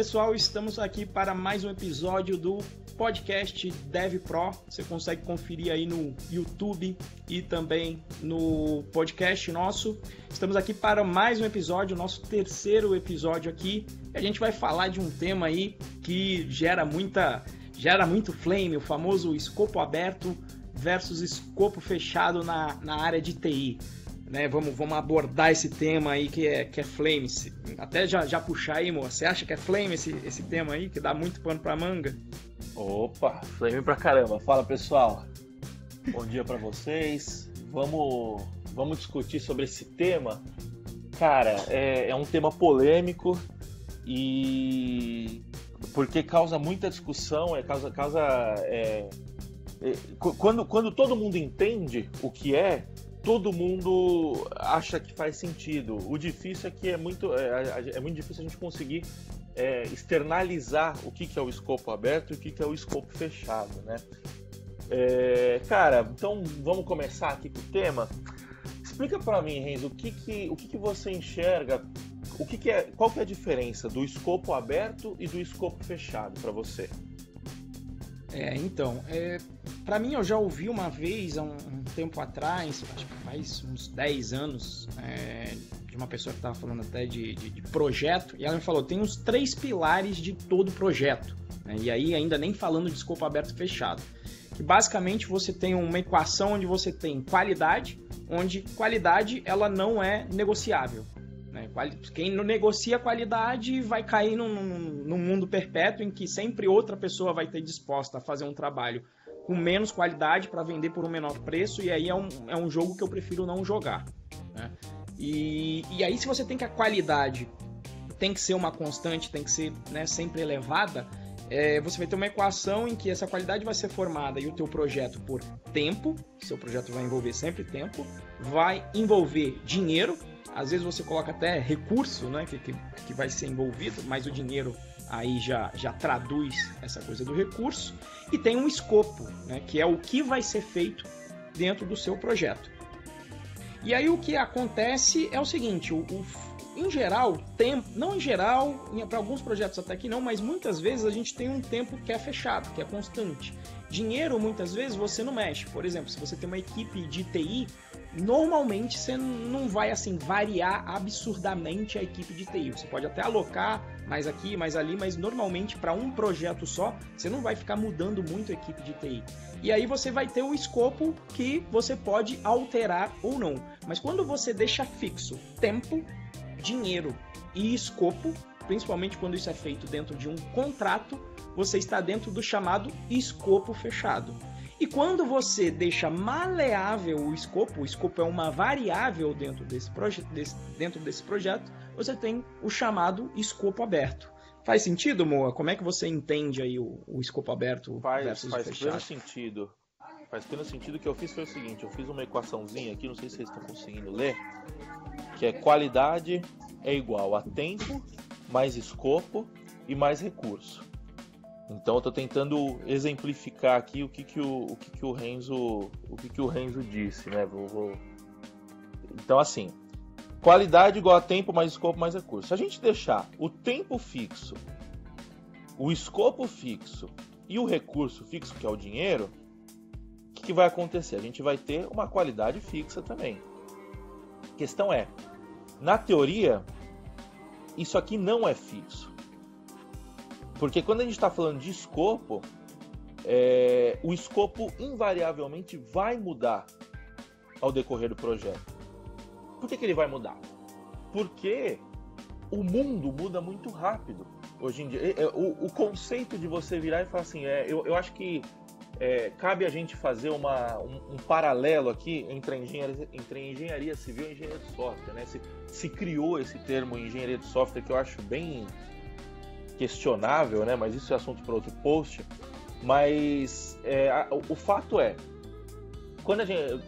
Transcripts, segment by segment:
pessoal, estamos aqui para mais um episódio do podcast DevPro. Você consegue conferir aí no YouTube e também no podcast nosso. Estamos aqui para mais um episódio, nosso terceiro episódio aqui. A gente vai falar de um tema aí que gera muito flame, o famoso escopo aberto versus escopo fechado na área de TI. Né, vamos abordar esse tema aí que é flame. Até já puxar aí, moça. Você acha que é flame esse tema aí, que dá muito pano pra manga? Opa, flame pra caramba. Fala, pessoal. Bom dia pra vocês. Vamos discutir sobre esse tema. Cara, é um tema polêmico e porque causa muita discussão, quando todo mundo entende o que todo mundo acha que faz sentido. O difícil é que é muito difícil a gente conseguir externalizar o que é o escopo aberto e o que é o escopo fechado, né? Cara, então vamos começar aqui com o tema. Explica para mim, Renzo, o que você enxerga, qual que é a diferença do escopo aberto e do escopo fechado para você? Para mim, eu já ouvi uma vez, há um tempo atrás, acho que faz uns 10 anos, de uma pessoa que estava falando até de projeto, e ela me falou, tem os 3 pilares de todo projeto, né? E aí ainda nem falando de escopo aberto e fechado, que basicamente você tem uma equação onde você tem qualidade, onde qualidade ela não é negociável. Quem não negocia qualidade vai cair num mundo perpétuo em que sempre outra pessoa vai ter disposta a fazer um trabalho com menos qualidade para vender por um menor preço, e aí é um jogo que eu prefiro não jogar, né? E aí, se você tem que a qualidade tem que ser uma constante, tem que ser, né, sempre elevada, você vai ter uma equação em que essa qualidade vai ser formada e o teu projeto por tempo, seu projeto vai envolver sempre tempo, vai envolver dinheiro. Às vezes você coloca até recurso, né, que vai ser envolvido, mas o dinheiro aí já traduz essa coisa do recurso. E tem um escopo, né, que é o que vai ser feito dentro do seu projeto. E aí o que acontece é o seguinte, em geral, não em geral, para alguns projetos até que não, mas muitas vezes a gente tem um tempo que é fechado, que é constante. Dinheiro, muitas vezes, você não mexe. Por exemplo, se você tem uma equipe de TI, normalmente você não vai assim variar absurdamente a equipe de TI. Você pode até alocar mais aqui, mais ali, mas normalmente para um projeto só, você não vai ficar mudando muito a equipe de TI. E aí você vai ter o escopo que você pode alterar ou não. Mas quando você deixa fixo tempo, dinheiro e escopo, principalmente quando isso é feito dentro de um contrato, você está dentro do chamado escopo fechado. E quando você deixa maleável o escopo é uma variável dentro desse projeto, você tem o chamado escopo aberto. Faz sentido, Moa? Como é que você entende aí o escopo aberto versus o fechado? Faz pleno sentido. Faz pleno sentido. O que eu fiz foi o seguinte, eu fiz uma equaçãozinha aqui, não sei se vocês estão conseguindo ler, que é qualidade é igual a tempo mais escopo e mais recurso. Então eu estou tentando exemplificar aqui o que o Renzo disse, né? Então assim, qualidade igual a tempo mais escopo mais recurso. Se a gente deixar o tempo fixo, o escopo fixo e o recurso fixo, que é o dinheiro, o que vai acontecer? A gente vai ter uma qualidade fixa também. A questão é, na teoria, isso aqui não é fixo. Porque quando a gente está falando de escopo, o escopo invariavelmente vai mudar ao decorrer do projeto. Por que ele vai mudar? Porque o mundo muda muito rápido. Hoje em dia, o conceito de você virar e falar assim, eu acho que cabe a gente fazer um paralelo aqui entre engenharia civil e engenharia de software, né? Se criou esse termo engenharia de software que eu acho bem questionável, né? Mas isso é assunto para outro post. Mas o fato é, quando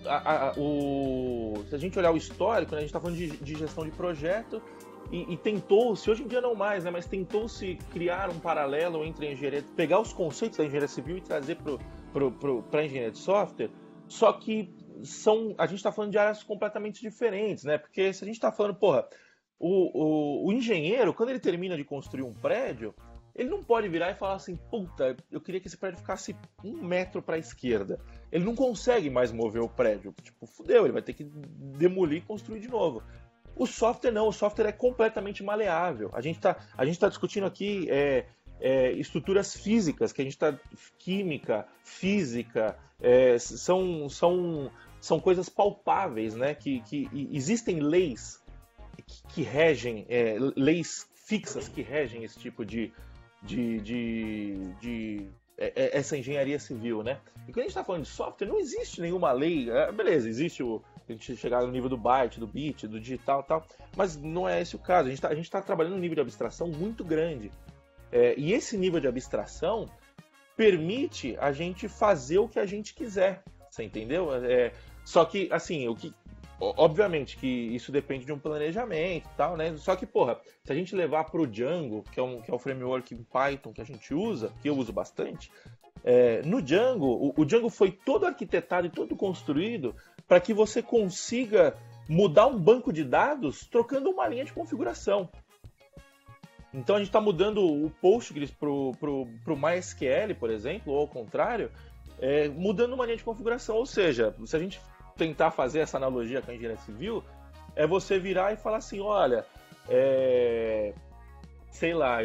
se a gente olhar o histórico, né, a gente está falando de gestão de projeto e tentou-se, hoje em dia não mais, né, mas tentou-se criar um paralelo entre a engenharia, pegar os conceitos da engenharia civil e trazer para a engenharia de software, só que a gente está falando de áreas completamente diferentes, né? Porque se a gente está falando, O engenheiro, quando ele termina de construir um prédio, ele não pode virar e falar assim, puta, eu queria que esse prédio ficasse 1 metro para a esquerda. Ele não consegue mais mover o prédio. Tipo, fudeu, ele vai ter que demolir e construir de novo. O software não, o software é completamente maleável. A gente tá discutindo aqui estruturas físicas, que a gente está... Química, física, são coisas palpáveis, né? Que existem leis que regem, leis fixas que regem esse tipo de essa engenharia civil, né? E quando a gente está falando de software, não existe nenhuma lei. Beleza, existe a gente chegar no nível do byte, do bit, do digital e tal, mas não é esse o caso. A gente tá trabalhando num nível de abstração muito grande. E esse nível de abstração permite a gente fazer o que a gente quiser, você entendeu? Só que, assim, obviamente que isso depende de um planejamento e tal, né? Só que, porra, se a gente levar pro Django, que é o framework em Python que a gente usa, que eu uso bastante, no Django, o Django foi todo arquitetado e todo construído para que você consiga mudar um banco de dados trocando uma linha de configuração. Então a gente está mudando o Postgres pro MySQL, por exemplo, ou ao contrário, mudando uma linha de configuração. Ou seja, se a gente tentar fazer essa analogia com a engenharia civil, é você virar e falar assim, olha, sei lá,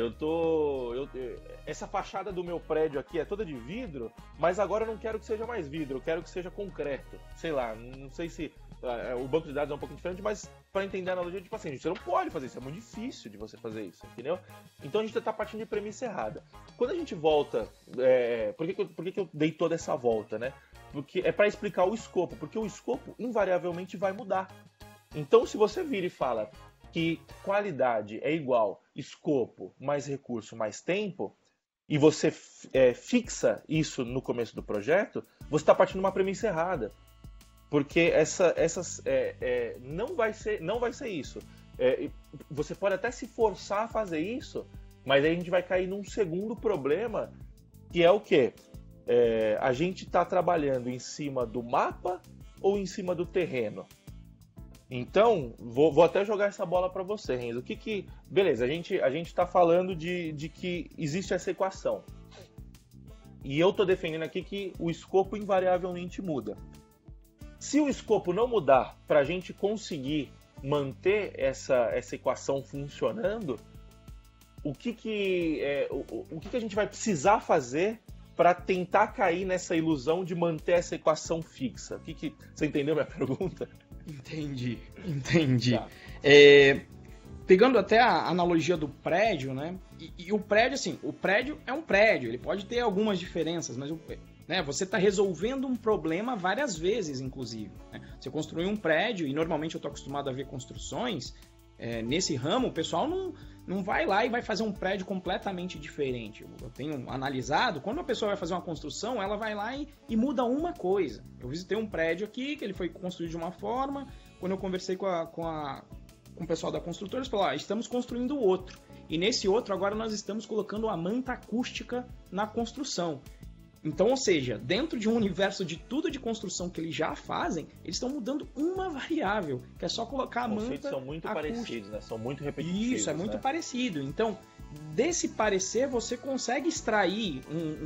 essa fachada do meu prédio aqui é toda de vidro, mas agora eu não quero que seja mais vidro, eu quero que seja concreto. Sei lá, não sei se o banco de dados é um pouco diferente, mas para entender a analogia, tipo assim, você não pode fazer isso, é muito difícil de você fazer isso, entendeu? Então a gente está partindo de premissa errada. Quando a gente volta, por que eu dei toda essa volta, né? Porque é para explicar o escopo, porque o escopo invariavelmente vai mudar. Então se você vira e fala que qualidade é igual escopo mais recurso mais tempo, e você fixa isso no começo do projeto, você está partindo de uma premissa errada. Porque não vai ser isso. Você pode até se forçar a fazer isso, mas aí a gente vai cair num segundo problema, que é o quê? A gente está trabalhando em cima do mapa ou em cima do terreno? Então, vou até jogar essa bola para você, Renzo. Beleza, a gente está falando de que existe essa equação. E eu estou defendendo aqui que o escopo invariavelmente muda. Se o escopo não mudar para a gente conseguir manter essa equação funcionando, o que a gente vai precisar fazer para tentar cair nessa ilusão de manter essa equação fixa? Você entendeu minha pergunta? Entendi. Tá. Pegando até a analogia do prédio, né? E o prédio, assim, o prédio é um prédio, ele pode ter algumas diferenças, mas você está resolvendo um problema várias vezes, inclusive. Né? Você construiu um prédio, e normalmente eu estou acostumado a ver construções, nesse ramo, o pessoal não vai lá e vai fazer um prédio completamente diferente. Eu tenho analisado, quando a pessoa vai fazer uma construção, ela vai lá e muda uma coisa. Eu visitei um prédio aqui, que ele foi construído de uma forma, quando eu conversei com o pessoal da construtora, eles falaram, estamos construindo outro. E nesse outro, agora nós estamos colocando a manta acústica na construção. Então, ou seja, dentro de um universo de tudo de construção que eles já fazem, eles estão mudando uma variável, que é só colocar a manta acústica. Os conceitos são muito parecidos, né? São muito repetitivos. Isso, é muito parecido. Então, desse parecer, você consegue extrair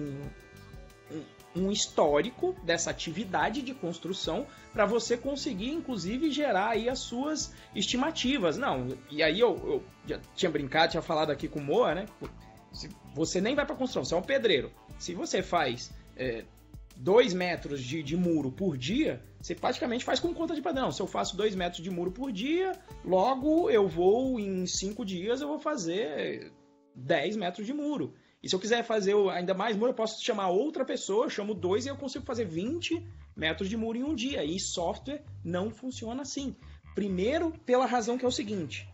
um histórico dessa atividade de construção para você conseguir, inclusive, gerar aí as suas estimativas. Não, e aí eu já tinha brincado, tinha falado aqui com o Moa, né? Você nem vai para construção, você é um pedreiro. Se você faz 2 metros de muro por dia, você praticamente faz com conta de padrão. Se eu faço 2 metros de muro por dia, logo eu vou, em 5 dias, eu vou fazer 10 metros de muro. E se eu quiser fazer ainda mais muro, eu posso chamar outra pessoa, eu chamo 2 e eu consigo fazer 20 metros de muro em um dia. E software não funciona assim. Primeiro, pela razão que é o seguinte: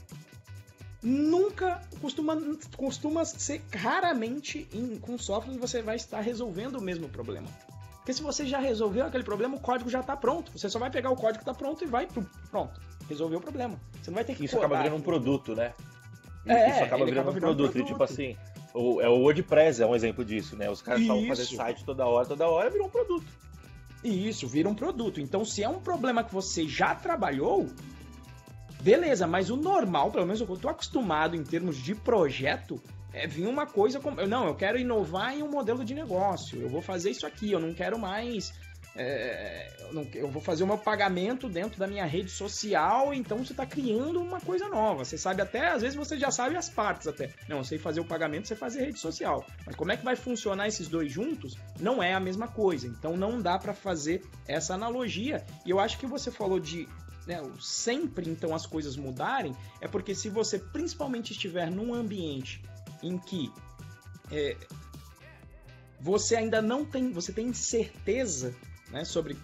nunca costuma ser, raramente com software você vai estar resolvendo o mesmo problema. Porque se você já resolveu aquele problema, o código já está pronto. Você só vai pegar o código que está pronto e vai pronto, resolveu o problema. Você não vai ter que Isso acaba virando um produto, né? Isso acaba virando um produto. Tipo assim, o WordPress é um exemplo disso, né? Os caras estavam fazendo site toda hora, virou um produto. Isso, vira um produto. Então, se é um problema que você já trabalhou, beleza, mas o normal, pelo menos eu tô acostumado em termos de projeto, é vir uma coisa como... Não, eu quero inovar em um modelo de negócio, eu vou fazer isso aqui, eu não quero mais... eu vou fazer o meu pagamento dentro da minha rede social, então você está criando uma coisa nova. Você sabe até, às vezes você já sabe as partes até. Não, eu sei fazer o pagamento, você fazer rede social. Mas como é que vai funcionar esses dois juntos? Não é a mesma coisa. Então não dá para fazer essa analogia. E eu acho que você falou de... sempre então as coisas mudarem, é porque se você principalmente estiver num ambiente em que você ainda não tem, você tem certeza, né, sobre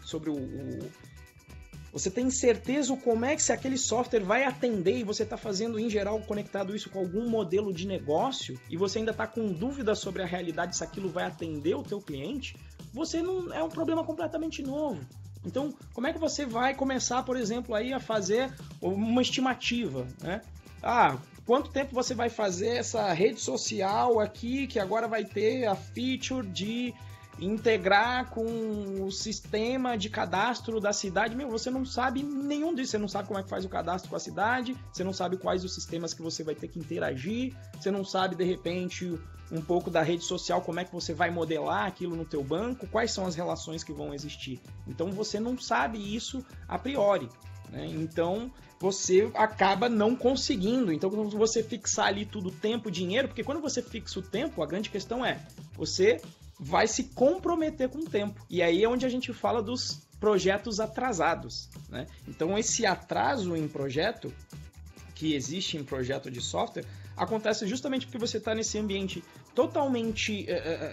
você tem certeza como é que se aquele software vai atender e você está fazendo em geral conectado isso com algum modelo de negócio e você ainda está com dúvida sobre a realidade se aquilo vai atender o teu cliente, você não é um problema completamente novo. Então, como é que você vai começar, por exemplo, aí a fazer uma estimativa, né? Quanto tempo você vai fazer essa rede social aqui, que agora vai ter a feature de integrar com o sistema de cadastro da cidade? Você não sabe nenhum disso, você não sabe como é que faz o cadastro com a cidade, você não sabe quais os sistemas que você vai ter que interagir, você não sabe, de repente, um pouco da rede social, como é que você vai modelar aquilo no teu banco, quais são as relações que vão existir. Então, você não sabe isso a priori, né? Então, você acaba não conseguindo. Então, quando você fixar ali tudo, tempo, dinheiro, porque quando você fixa o tempo, a grande questão é, você vai se comprometer com o tempo. E aí é onde a gente fala dos projetos atrasados, né? Então, esse atraso em projeto, que existe em projeto de software, acontece justamente porque você está nesse ambiente totalmente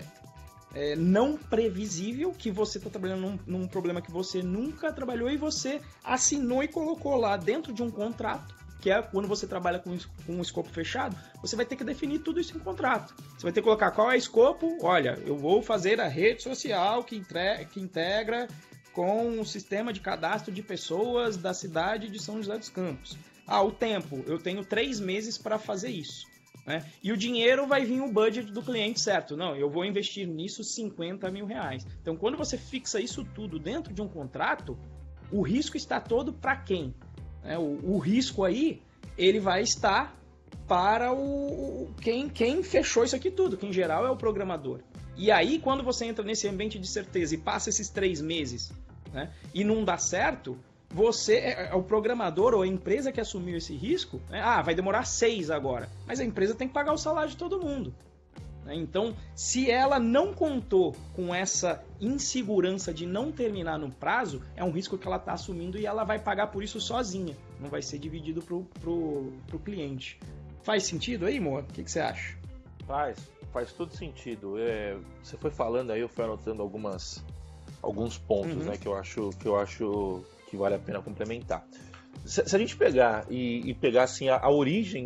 não previsível, que você está trabalhando num problema que você nunca trabalhou e você assinou e colocou lá dentro de um contrato, que é quando você trabalha com um escopo fechado, você vai ter que definir tudo isso em contrato. Você vai ter que colocar qual é o escopo. Olha, eu vou fazer a rede social que integra com o sistema de cadastro de pessoas da cidade de São José dos Campos. O tempo, eu tenho 3 meses para fazer isso, né? E o dinheiro vai vir o budget do cliente, certo? Não, eu vou investir nisso 50 mil reais. Então, quando você fixa isso tudo dentro de um contrato, o risco está todo para quem? O risco aí, ele vai estar para quem fechou isso aqui tudo, que em geral é o programador. E aí, quando você entra nesse ambiente de certeza e passa esses 3 meses, né, e não dá certo, você, o programador ou a empresa que assumiu esse risco, né, vai demorar 6 agora, mas a empresa tem que pagar o salário de todo mundo. Então, se ela não contou com essa insegurança de não terminar no prazo, é um risco que ela está assumindo e ela vai pagar por isso sozinha. Não vai ser dividido pro cliente. Faz sentido aí, Moa? O que você acha? Faz todo sentido. Você foi falando aí, eu fui anotando alguns pontos, né, que eu acho que vale a pena complementar. Se a gente pegar e pegar assim, a origem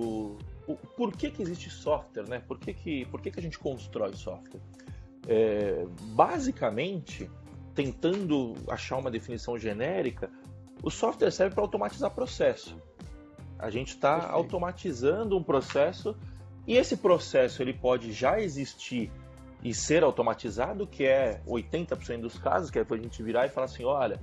por que existe software, né? Por que a gente constrói software? Basicamente, tentando achar uma definição genérica, o software serve para automatizar processo. A gente está automatizando um processo e esse processo ele pode já existir e ser automatizado, que é 80% dos casos, que é para a gente virar e falar assim, olha,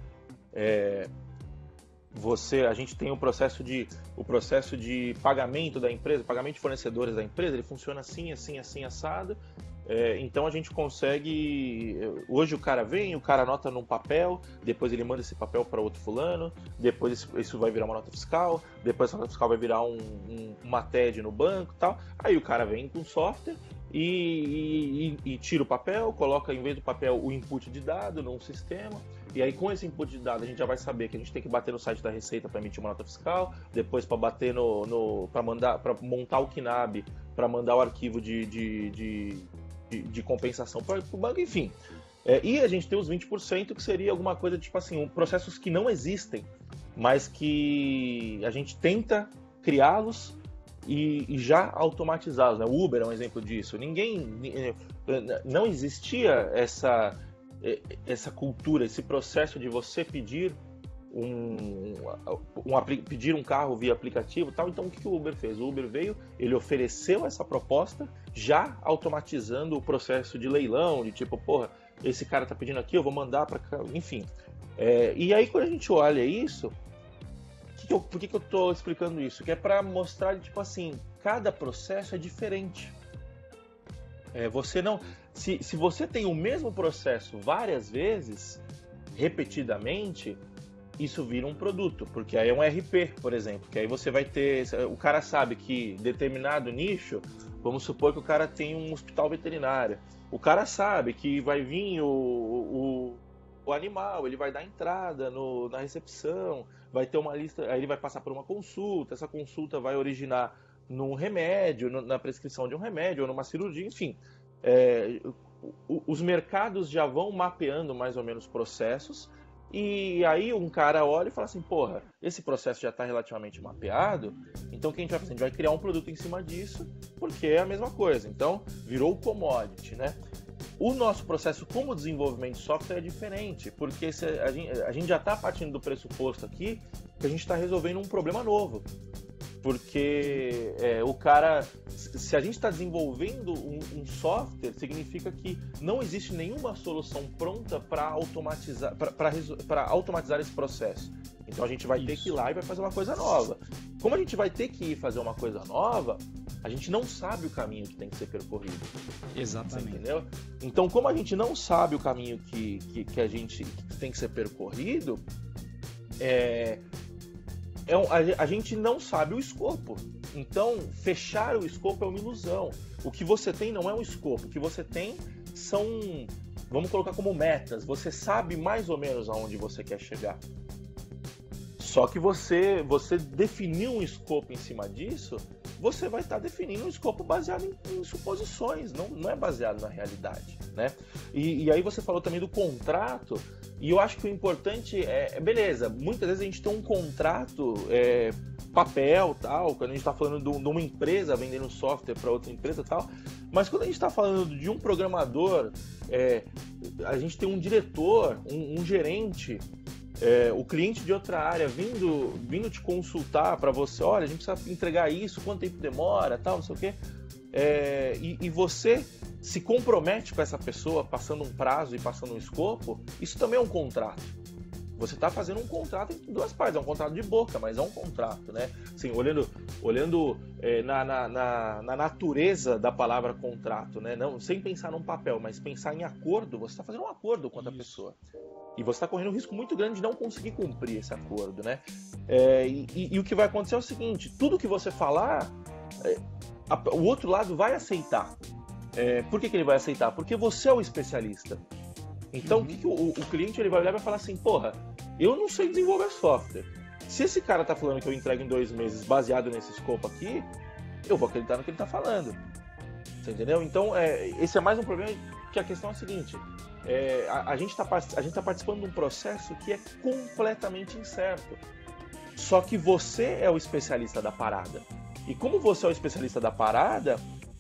a gente tem o processo de pagamento da empresa, pagamento de fornecedores da empresa, ele funciona assim, assim, assim, assado. Então a gente consegue, hoje o cara anota num papel, depois ele manda esse papel para outro fulano, depois isso vai virar uma nota fiscal, depois essa nota fiscal vai virar uma TED no banco e tal. Aí o cara vem com software e tira o papel, coloca em vez do papel o input de dado num sistema. E aí, com esse input de dados, a gente já vai saber que a gente tem que bater no site da Receita para emitir uma nota fiscal, depois para bater para montar o KNAB, para mandar o arquivo de compensação para o banco, enfim. E a gente tem os 20%, que seria alguma coisa tipo assim, processos que não existem, mas que a gente tenta criá-los e já automatizá-los, né? O Uber é um exemplo disso. Não existia essa cultura, esse processo de você pedir pedir um carro via aplicativo e tal. Então o que o Uber fez? O Uber veio, ele ofereceu essa proposta já automatizando o processo de leilão, de tipo, porra, esse cara tá pedindo aqui, eu vou mandar para cá, enfim. E aí quando a gente olha isso, Por que eu tô explicando isso? Que é para mostrar, tipo assim, cada processo é diferente. Você não... Se você tem o mesmo processo várias vezes, repetidamente, isso vira um produto, porque aí é um RP, por exemplo, que aí você vai ter... O cara sabe que determinado nicho, vamos supor que o cara tem um hospital veterinário, o cara sabe que vai vir o animal, ele vai dar entrada na recepção, vai ter uma lista, aí ele vai passar por uma consulta, essa consulta vai originar num remédio, na prescrição de um remédio, ou numa cirurgia, enfim. Os mercados já vão mapeando mais ou menos processos, e aí um cara olha e fala assim, porra, esse processo já está relativamente mapeado, então o que a gente vai fazer? A gente vai criar um produto em cima disso, porque é a mesma coisa. Então, virou commodity, né? O nosso processo como desenvolvimento de software é diferente, porque a gente já está partindo do pressuposto aqui que a gente está resolvendo um problema novo. Porque o cara, se a gente está desenvolvendo um software, significa que não existe nenhuma solução pronta para automatizar esse processo. Então a gente vai ter que ir lá e vai fazer uma coisa nova. Como a gente vai ter que ir fazer uma coisa nova, a gente não sabe o caminho que tem que ser percorrido. Exatamente. Você entendeu? Então, como a gente não sabe o caminho que tem que ser percorrido, a gente não sabe o escopo. Então, fechar o escopo é uma ilusão. O que você tem não é um escopo. O que você tem são, vamos colocar como metas. Você sabe mais ou menos aonde você quer chegar. Só que você definiu um escopo em cima disso, você vai estar definindo um escopo baseado em suposições, não é baseado na realidade, né? E aí você falou também do contrato, e eu acho que o importante beleza, muitas vezes a gente tem um contrato, papel, tal, quando a gente está falando de uma empresa vendendo software para outra empresa, tal, mas quando a gente está falando de um programador, a gente tem um diretor, um gerente, o cliente de outra área vindo te consultar para você, olha, a gente precisa entregar isso, quanto tempo demora, tal, não sei o quê, e você se compromete com essa pessoa, passando um prazo e passando um escopo, isso também é um contrato. Você está fazendo um contrato entre duas partes, é um contrato de boca, mas é um contrato, né? Assim, olhando na natureza da palavra contrato, né? Não, sem pensar num papel, mas pensar em acordo, você está fazendo um acordo com outra pessoa. E você está correndo um risco muito grande de não conseguir cumprir esse acordo, né? E o que vai acontecer é o seguinte, tudo que você falar, o outro lado vai aceitar. Por que ele vai aceitar? Porque você é o especialista. Então, o cliente ele vai olhar e vai falar assim, porra, eu não sei desenvolver software. Se esse cara tá falando que eu entrego em 2 meses baseado nesse escopo aqui, eu vou acreditar no que ele tá falando. Você entendeu? Então, esse é mais um problema, que a questão é a seguinte, a gente tá participando de um processo que é completamente incerto. Só que você é o especialista da parada. E como você é o especialista da parada,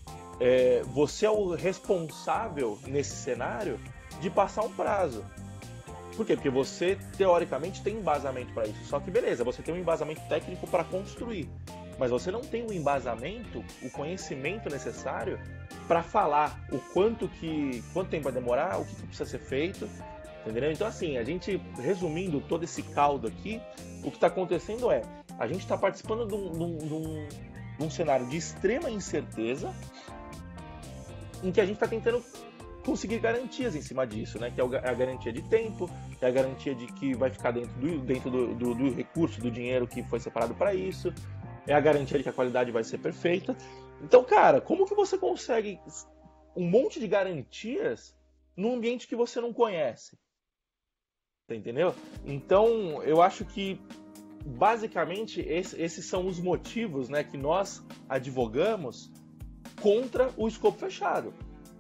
você é o responsável nesse cenário de passar um prazo. Por quê? Porque você, teoricamente, tem embasamento para isso. Só que, beleza, você tem um embasamento técnico para construir. Mas você não tem o embasamento, o conhecimento necessário para falar quanto tempo vai demorar, o que precisa ser feito. Entendeu? Então, assim, a gente, resumindo todo esse caldo aqui, o que está acontecendo a gente está participando de um cenário de extrema incerteza, em que a gente está tentando conseguir garantias em cima disso, né? Que é a garantia de tempo, é a garantia de que vai ficar dentro do recurso, do dinheiro que foi separado para isso, é a garantia de que a qualidade vai ser perfeita. Então, cara, como que você consegue um monte de garantias num ambiente que você não conhece? Tá, entendeu? Então, eu acho que basicamente esses são os motivos, né, que nós advogamos contra o escopo fechado.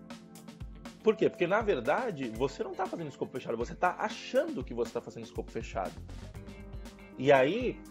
Por quê? Porque, na verdade, você não está fazendo escopo fechado, você está achando que você está fazendo escopo fechado. E aí,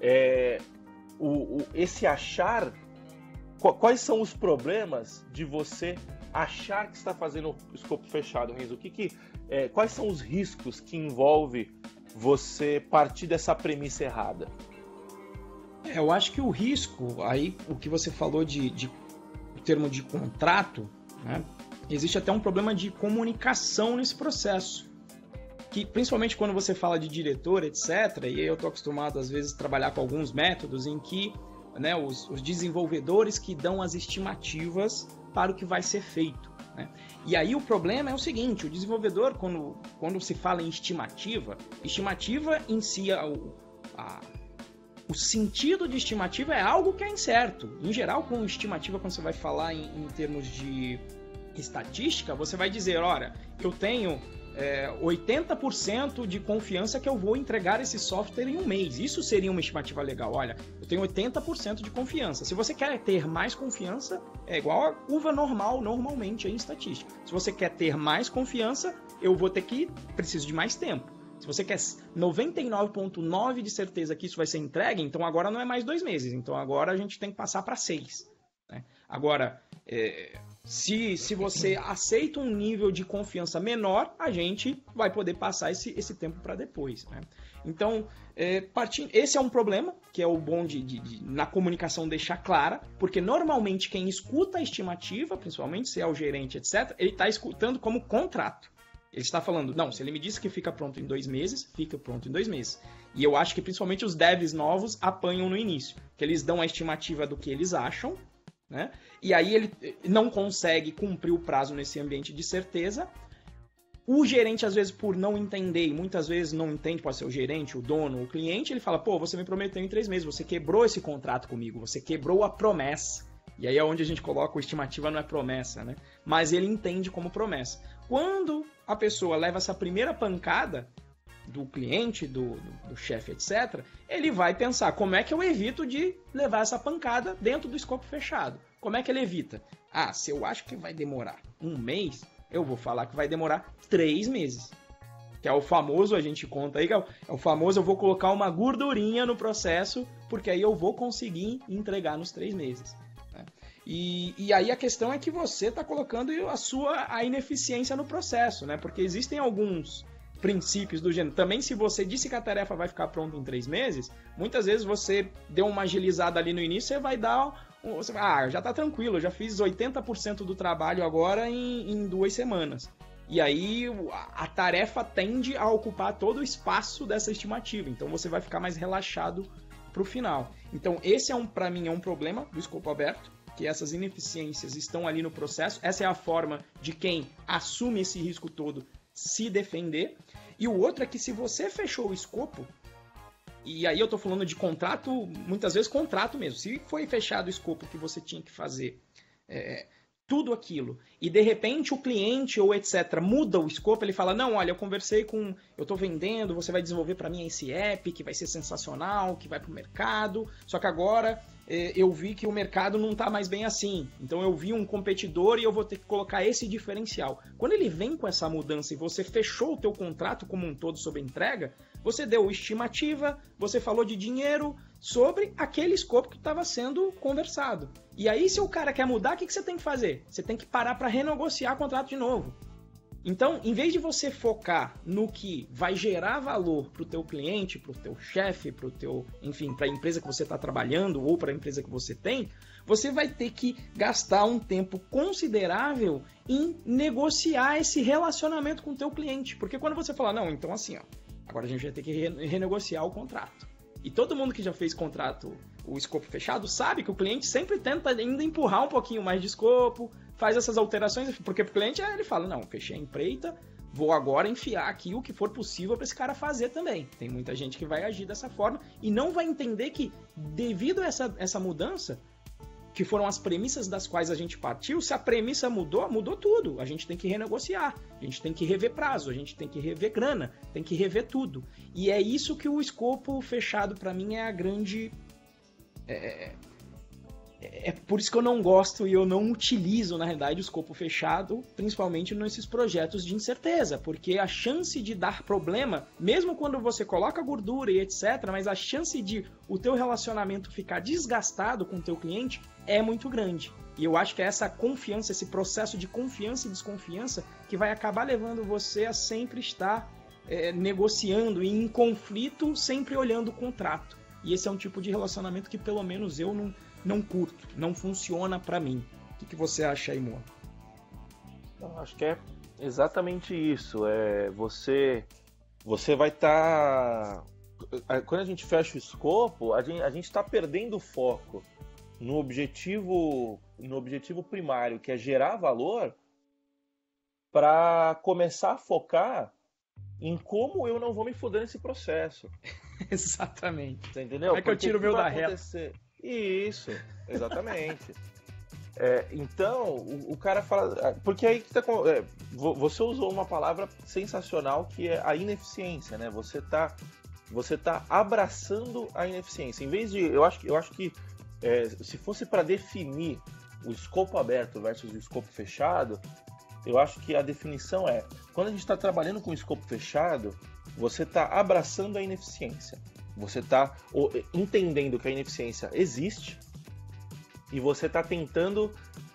esse achar... Quais são os problemas de você achar que está fazendo escopo fechado, Renzo? Quais são os riscos que envolve você partir dessa premissa errada? Eu acho que o risco, aí o que você falou de termo de contrato, né? Existe até um problema de comunicação nesse processo. que principalmente quando você fala de diretor, etc., e eu estou acostumado às vezes a trabalhar com alguns métodos em que, né, os desenvolvedores que dão as estimativas para o que vai ser feito, né? E aí o problema é o seguinte, o desenvolvedor, quando se fala em estimativa em si, o sentido de estimativa é algo que é incerto. Em geral, com estimativa, quando você vai falar em termos de estatística, você vai dizer, olha, eu tenho 80% de confiança que eu vou entregar esse software em um mês. Isso seria uma estimativa legal. Olha, eu tenho 80% de confiança. Se você quer ter mais confiança, é igual a curva normal, normalmente em estatística. Se você quer ter mais confiança, eu vou ter que preciso de mais tempo. Se você quer 99,9% de certeza que isso vai ser entregue, então agora não é mais 2 meses. Então agora a gente tem que passar para 6. Né? Agora, se você aceita um nível de confiança menor, a gente vai poder passar esse tempo para depois. Né? Então, esse é um problema, que é o bom de na comunicação deixar clara, porque normalmente quem escuta a estimativa, principalmente se é o gerente, etc., ele está escutando como contrato. Ele está falando, não, se ele me disse que fica pronto em 2 meses, fica pronto em 2 meses. E eu acho que principalmente os devs novos apanham no início, que eles dão a estimativa do que eles acham, né? E aí ele não consegue cumprir o prazo nesse ambiente de certeza. O gerente, às vezes, por não entender, e muitas vezes não entende, pode ser o gerente, o dono, o cliente, ele fala, pô, você me prometeu em 3 meses, você quebrou esse contrato comigo, você quebrou a promessa. E aí é onde a gente coloca a estimativa, não é promessa, né? Mas ele entende como promessa. Quando a pessoa leva essa primeira pancada do cliente, do chefe, etc., ele vai pensar, como é que eu evito de levar essa pancada dentro do escopo fechado? Como é que ele evita? Ah, se eu acho que vai demorar 1 mês, eu vou falar que vai demorar 3 meses. Que é o famoso, a gente conta aí, que é o famoso, eu vou colocar uma gordurinha no processo, porque aí eu vou conseguir entregar nos 3 meses. E aí a questão é que você está colocando a ineficiência no processo, né? Porque existem alguns princípios do gênero. Também, se você disse que a tarefa vai ficar pronta em 3 meses, muitas vezes você deu uma agilizada ali no início, você vai dar... já está tranquilo, eu já fiz 80% do trabalho agora em 2 semanas. E aí a tarefa tende a ocupar todo o espaço dessa estimativa. Então você vai ficar mais relaxado para o final. Então esse para mim é um problema do escopo aberto, que essas ineficiências estão ali no processo. Essa é a forma de quem assume esse risco todo se defender. E o outro é que se você fechou o escopo, e aí eu estou falando de contrato, muitas vezes contrato mesmo, se foi fechado o escopo que você tinha que fazer tudo aquilo, e de repente o cliente ou etc. muda o escopo, ele fala, não, olha, eu estou vendendo, você vai desenvolver para mim esse app, que vai ser sensacional, que vai para o mercado, só que agora eu vi que o mercado não está mais bem assim, então eu vi um competidor e eu vou ter que colocar esse diferencial. Quando ele vem com essa mudança e você fechou o teu contrato como um todo sobre entrega, você deu estimativa, você falou de dinheiro sobre aquele escopo que estava sendo conversado. E aí, se o cara quer mudar, o que você tem que fazer? Você tem que parar para renegociar o contrato de novo. Então, em vez de você focar no que vai gerar valor para o teu cliente, para o teu chefe, para a empresa que você está trabalhando ou para a empresa que você tem, você vai ter que gastar um tempo considerável em negociar esse relacionamento com o teu cliente. Porque quando você falar, não, então assim, agora a gente vai ter que renegociar o contrato. E todo mundo que já fez contrato, o escopo fechado, sabe que o cliente sempre tenta ainda empurrar um pouquinho mais de escopo, faz essas alterações, porque o cliente ele fala, não, fechei a empreita, vou agora enfiar aqui o que for possível para esse cara fazer também. Tem muita gente que vai agir dessa forma e não vai entender que, devido a essa mudança, que foram as premissas das quais a gente partiu, se a premissa mudou tudo. A gente tem que renegociar, a gente tem que rever prazo, a gente tem que rever grana, tem que rever tudo. E é isso que o escopo fechado, para mim, é a grande... É por isso que eu não gosto e eu não utilizo, na realidade, o escopo fechado, principalmente nesses projetos de incerteza, porque a chance de dar problema, mesmo quando você coloca gordura e etc., mas a chance de o teu relacionamento ficar desgastado com o teu cliente é muito grande. E eu acho que é essa confiança, esse processo de confiança e desconfiança que vai acabar levando você a sempre estar negociando e em conflito, sempre olhando o contrato. E esse é um tipo de relacionamento que pelo menos eu não curto, não funciona pra mim. O que você acha aí, Moa? Eu acho que é exatamente isso. Você você vai estar... Quando a gente fecha o escopo, a gente está perdendo o foco no objetivo primário, que é gerar valor, para começar a focar em como eu não vou me foder nesse processo. Exatamente. Você entendeu? Como é que eu tiro o meu da reta? Isso, exatamente. Então, o cara fala... Porque aí que você usou uma palavra sensacional, que é a ineficiência, né? Você tá abraçando a ineficiência. Em vez de... Eu acho que se fosse para definir o escopo aberto versus o escopo fechado, eu acho que a definição é: quando a gente está trabalhando com o escopo fechado, você está abraçando a ineficiência. Você está entendendo que a ineficiência existe e você está tentando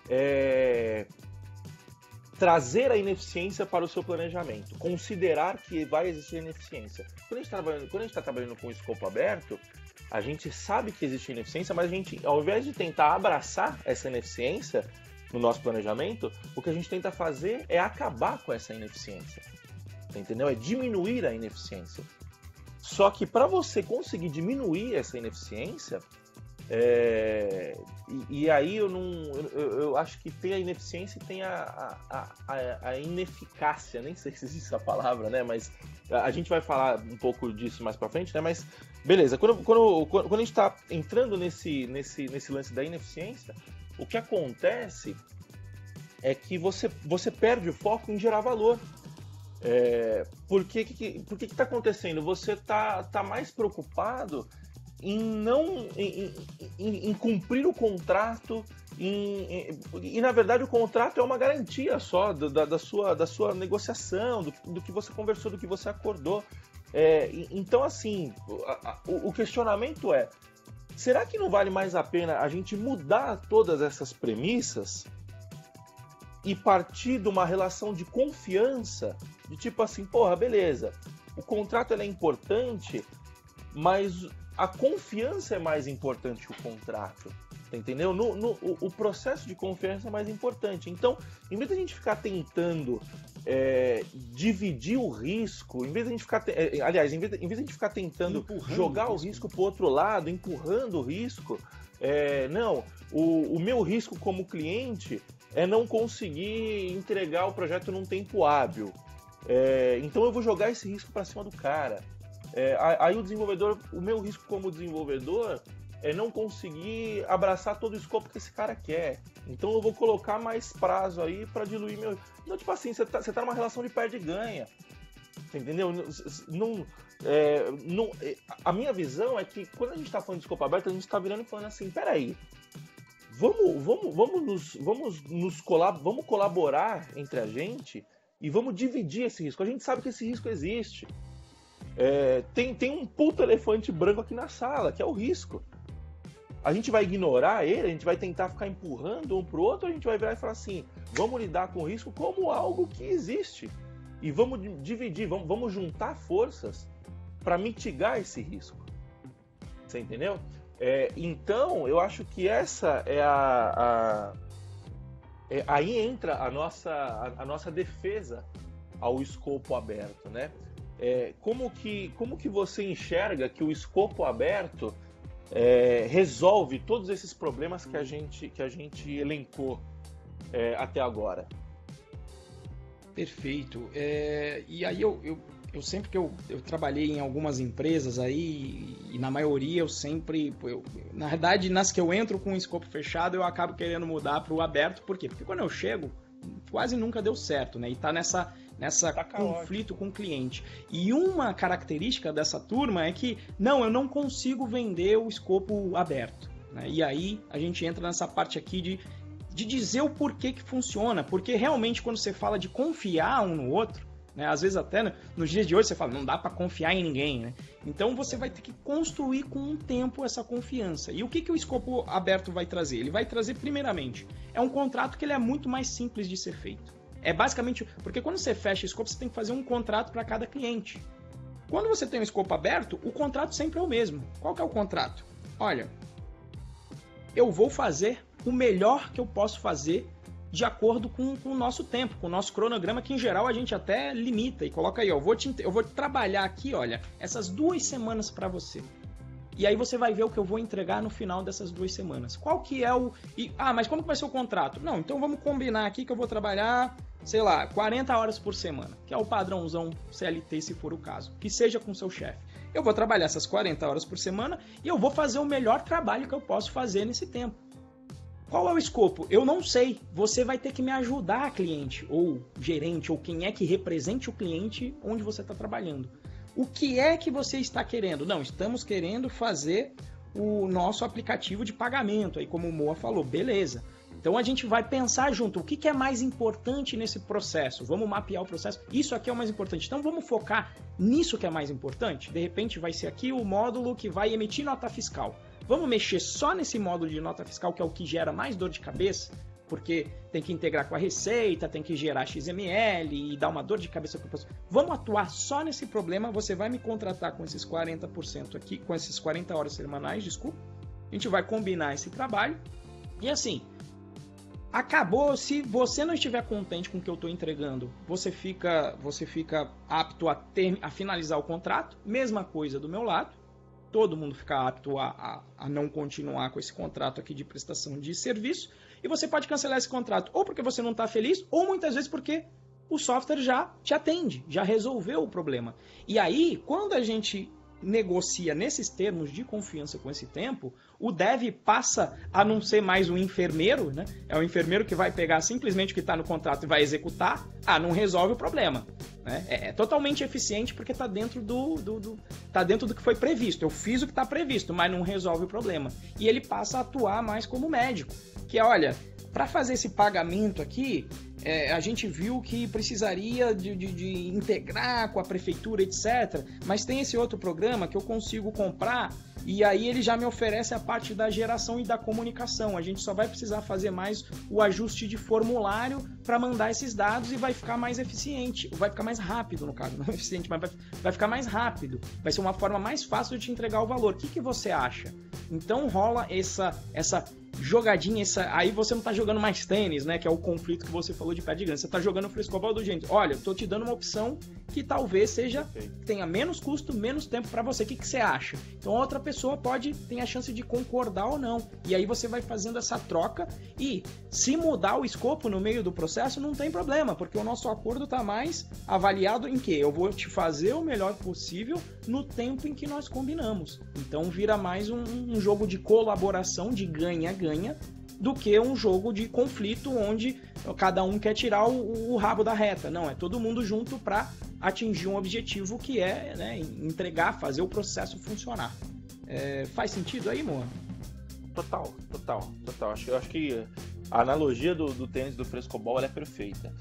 trazer a ineficiência para o seu planejamento, considerar que vai existir ineficiência. Quando a gente está trabalhando com o escopo aberto, a gente sabe que existe ineficiência, mas a gente, ao invés de tentar abraçar essa ineficiência no nosso planejamento, o que a gente tenta fazer é acabar com essa ineficiência. Entendeu? É diminuir a ineficiência. Só que para você conseguir diminuir essa ineficiência, e aí eu acho que tem a ineficiência e tem a ineficácia, nem sei se existe essa palavra, né? Mas a gente vai falar um pouco disso mais para frente, né? Mas beleza, quando a gente está entrando nesse lance da ineficiência, o que acontece é que você perde o foco em gerar valor. Por que está acontecendo? Você tá mais preocupado em cumprir o contrato, e na verdade o contrato é uma garantia só da sua negociação, do que você conversou, do que você acordou. Então, assim, o questionamento é: será que não vale mais a pena a gente mudar todas essas premissas e partir de uma relação de confiança, de tipo assim, porra, beleza, o contrato é importante, mas a confiança é mais importante que o contrato, entendeu? O processo de confiança é mais importante. Então, em vez de a gente ficar tentando dividir o risco, em vez de a gente ficar, aliás, em vez de a gente ficar tentando jogar o risco para o outro lado, empurrando o risco, não, o meu risco como cliente é não conseguir entregar o projeto num tempo hábil. Então eu vou jogar esse risco para cima do cara. Aí o meu risco como desenvolvedor é não conseguir abraçar todo o escopo que esse cara quer. Então eu vou colocar mais prazo aí para diluir meu... Então, tipo assim, você tá numa relação de perde e ganha. Entendeu? A minha visão é que quando a gente tá falando de escopo aberto, a gente tá virando e falando assim, peraí, vamos colaborar entre a gente e vamos dividir esse risco. A gente sabe que esse risco existe. Tem um puto elefante branco aqui na sala, que é o risco. A gente vai ignorar ele, a gente vai tentar ficar empurrando um pro outro, a gente vai virar e falar assim, vamos lidar com o risco como algo que existe. E vamos dividir, vamos juntar forças para mitigar esse risco. Você entendeu? Então, eu acho que essa é aí entra a nossa defesa ao escopo aberto, né? Como que você enxerga que o escopo aberto resolve todos esses problemas que a gente elencou até agora? Perfeito. E aí eu sempre que eu trabalhei em algumas empresas aí, e na maioria na verdade, nas que eu entro com o escopo fechado, eu acabo querendo mudar para o aberto. Por quê? Porque quando eu chego, quase nunca deu certo, né? E tá nessa conflito com o cliente. E uma característica dessa turma é que, eu não consigo vender o escopo aberto, né? E aí a gente entra nessa parte aqui de dizer o porquê que funciona. Porque realmente quando você fala de confiar um no outro, né, às vezes até nos dias de hoje você fala, não dá para confiar em ninguém, né? Então você vai ter que construir com o tempo essa confiança. E o que o escopo aberto vai trazer? Ele vai trazer, primeiramente, um contrato que ele é muito mais simples de ser feito. Basicamente, porque quando você fecha escopo, você tem que fazer um contrato para cada cliente. Quando você tem um escopo aberto, o contrato sempre é o mesmo. Qual que é o contrato? Olha, eu vou fazer o melhor que eu posso fazer de acordo com o nosso tempo, com o nosso cronograma, que em geral a gente até limita e coloca aí, ó, eu vou trabalhar aqui, olha, essas 2 semanas para você. E aí você vai ver o que eu vou entregar no final dessas 2 semanas. Qual que é o... mas como que vai ser o contrato? Não, então vamos combinar aqui que eu vou trabalhar, sei lá, 40 horas por semana, que é o padrãozão CLT se for o caso, que seja com seu chefe. Eu vou trabalhar essas 40 horas por semana e eu vou fazer o melhor trabalho que eu posso fazer nesse tempo. Qual é o escopo? Eu não sei. Você vai ter que me ajudar, cliente, ou gerente, ou quem é que represente o cliente onde você está trabalhando. O que é que você está querendo? Não, estamos querendo fazer o nosso aplicativo de pagamento, aí como o Moa falou, beleza. Então a gente vai pensar junto, o que é mais importante nesse processo? Vamos mapear o processo, isso aqui é o mais importante. Então vamos focar nisso que é mais importante? De repente vai ser aqui o módulo que vai emitir nota fiscal. Vamos mexer só nesse módulo de nota fiscal, que é o que gera mais dor de cabeça, porque tem que integrar com a receita, tem que gerar XML e dar uma dor de cabeça para o pessoal. Vamos atuar só nesse problema, você vai me contratar com esses 40% aqui, com essas 40 horas semanais, desculpa. A gente vai combinar esse trabalho e assim, acabou. Se você não estiver contente com o que eu estou entregando, você fica apto a finalizar o contrato, mesma coisa do meu lado. Todo mundo fica apto a não continuar com esse contrato aqui de prestação de serviço. E você pode cancelar esse contrato ou porque você não está feliz, ou muitas vezes porque o software já te atende, já resolveu o problema. E aí, quando a gente negocia nesses termos de confiança com esse tempo, o dev passa a não ser mais um enfermeiro, né? É o enfermeiro que vai pegar simplesmente o que está no contrato e vai executar. Não resolve o problema. Né? É totalmente eficiente porque está dentro tá dentro do que foi previsto. Eu fiz o que está previsto, mas não resolve o problema. E ele passa a atuar mais como médico, que é, olha, para fazer esse pagamento aqui, a gente viu que precisaria de integrar com a prefeitura, etc. Mas tem esse outro programa que eu consigo comprar e aí ele já me oferece a parte da geração e da comunicação. A gente só vai precisar fazer mais o ajuste de formulário para mandar esses dados e vai ficar mais eficiente. Vai ficar mais rápido, no caso. Não é eficiente, mas vai ficar mais rápido. Vai ser uma forma mais fácil de te entregar o valor. O que você acha? Então rola essa jogadinha, aí você não tá jogando mais tênis, né? Que é o conflito que você falou de pé de grana. Você tá jogando frescobol do jeito. Olha, eu tô te dando uma opção que talvez tenha menos custo, menos tempo para você. O que você acha? Então a outra pessoa tem a chance de concordar ou não. E aí você vai fazendo essa troca e se mudar o escopo no meio do processo, não tem problema, porque o nosso acordo tá mais avaliado em que eu vou te fazer o melhor possível no tempo em que nós combinamos. Então vira mais um jogo de colaboração, de ganha-ganha, do que um jogo de conflito onde cada um quer tirar o rabo da reta. Não, é todo mundo junto para atingir um objetivo que é, né, entregar, fazer o processo funcionar. Faz sentido aí, Moa? Total. Acho que a analogia do tênis do frescobol ela é perfeita.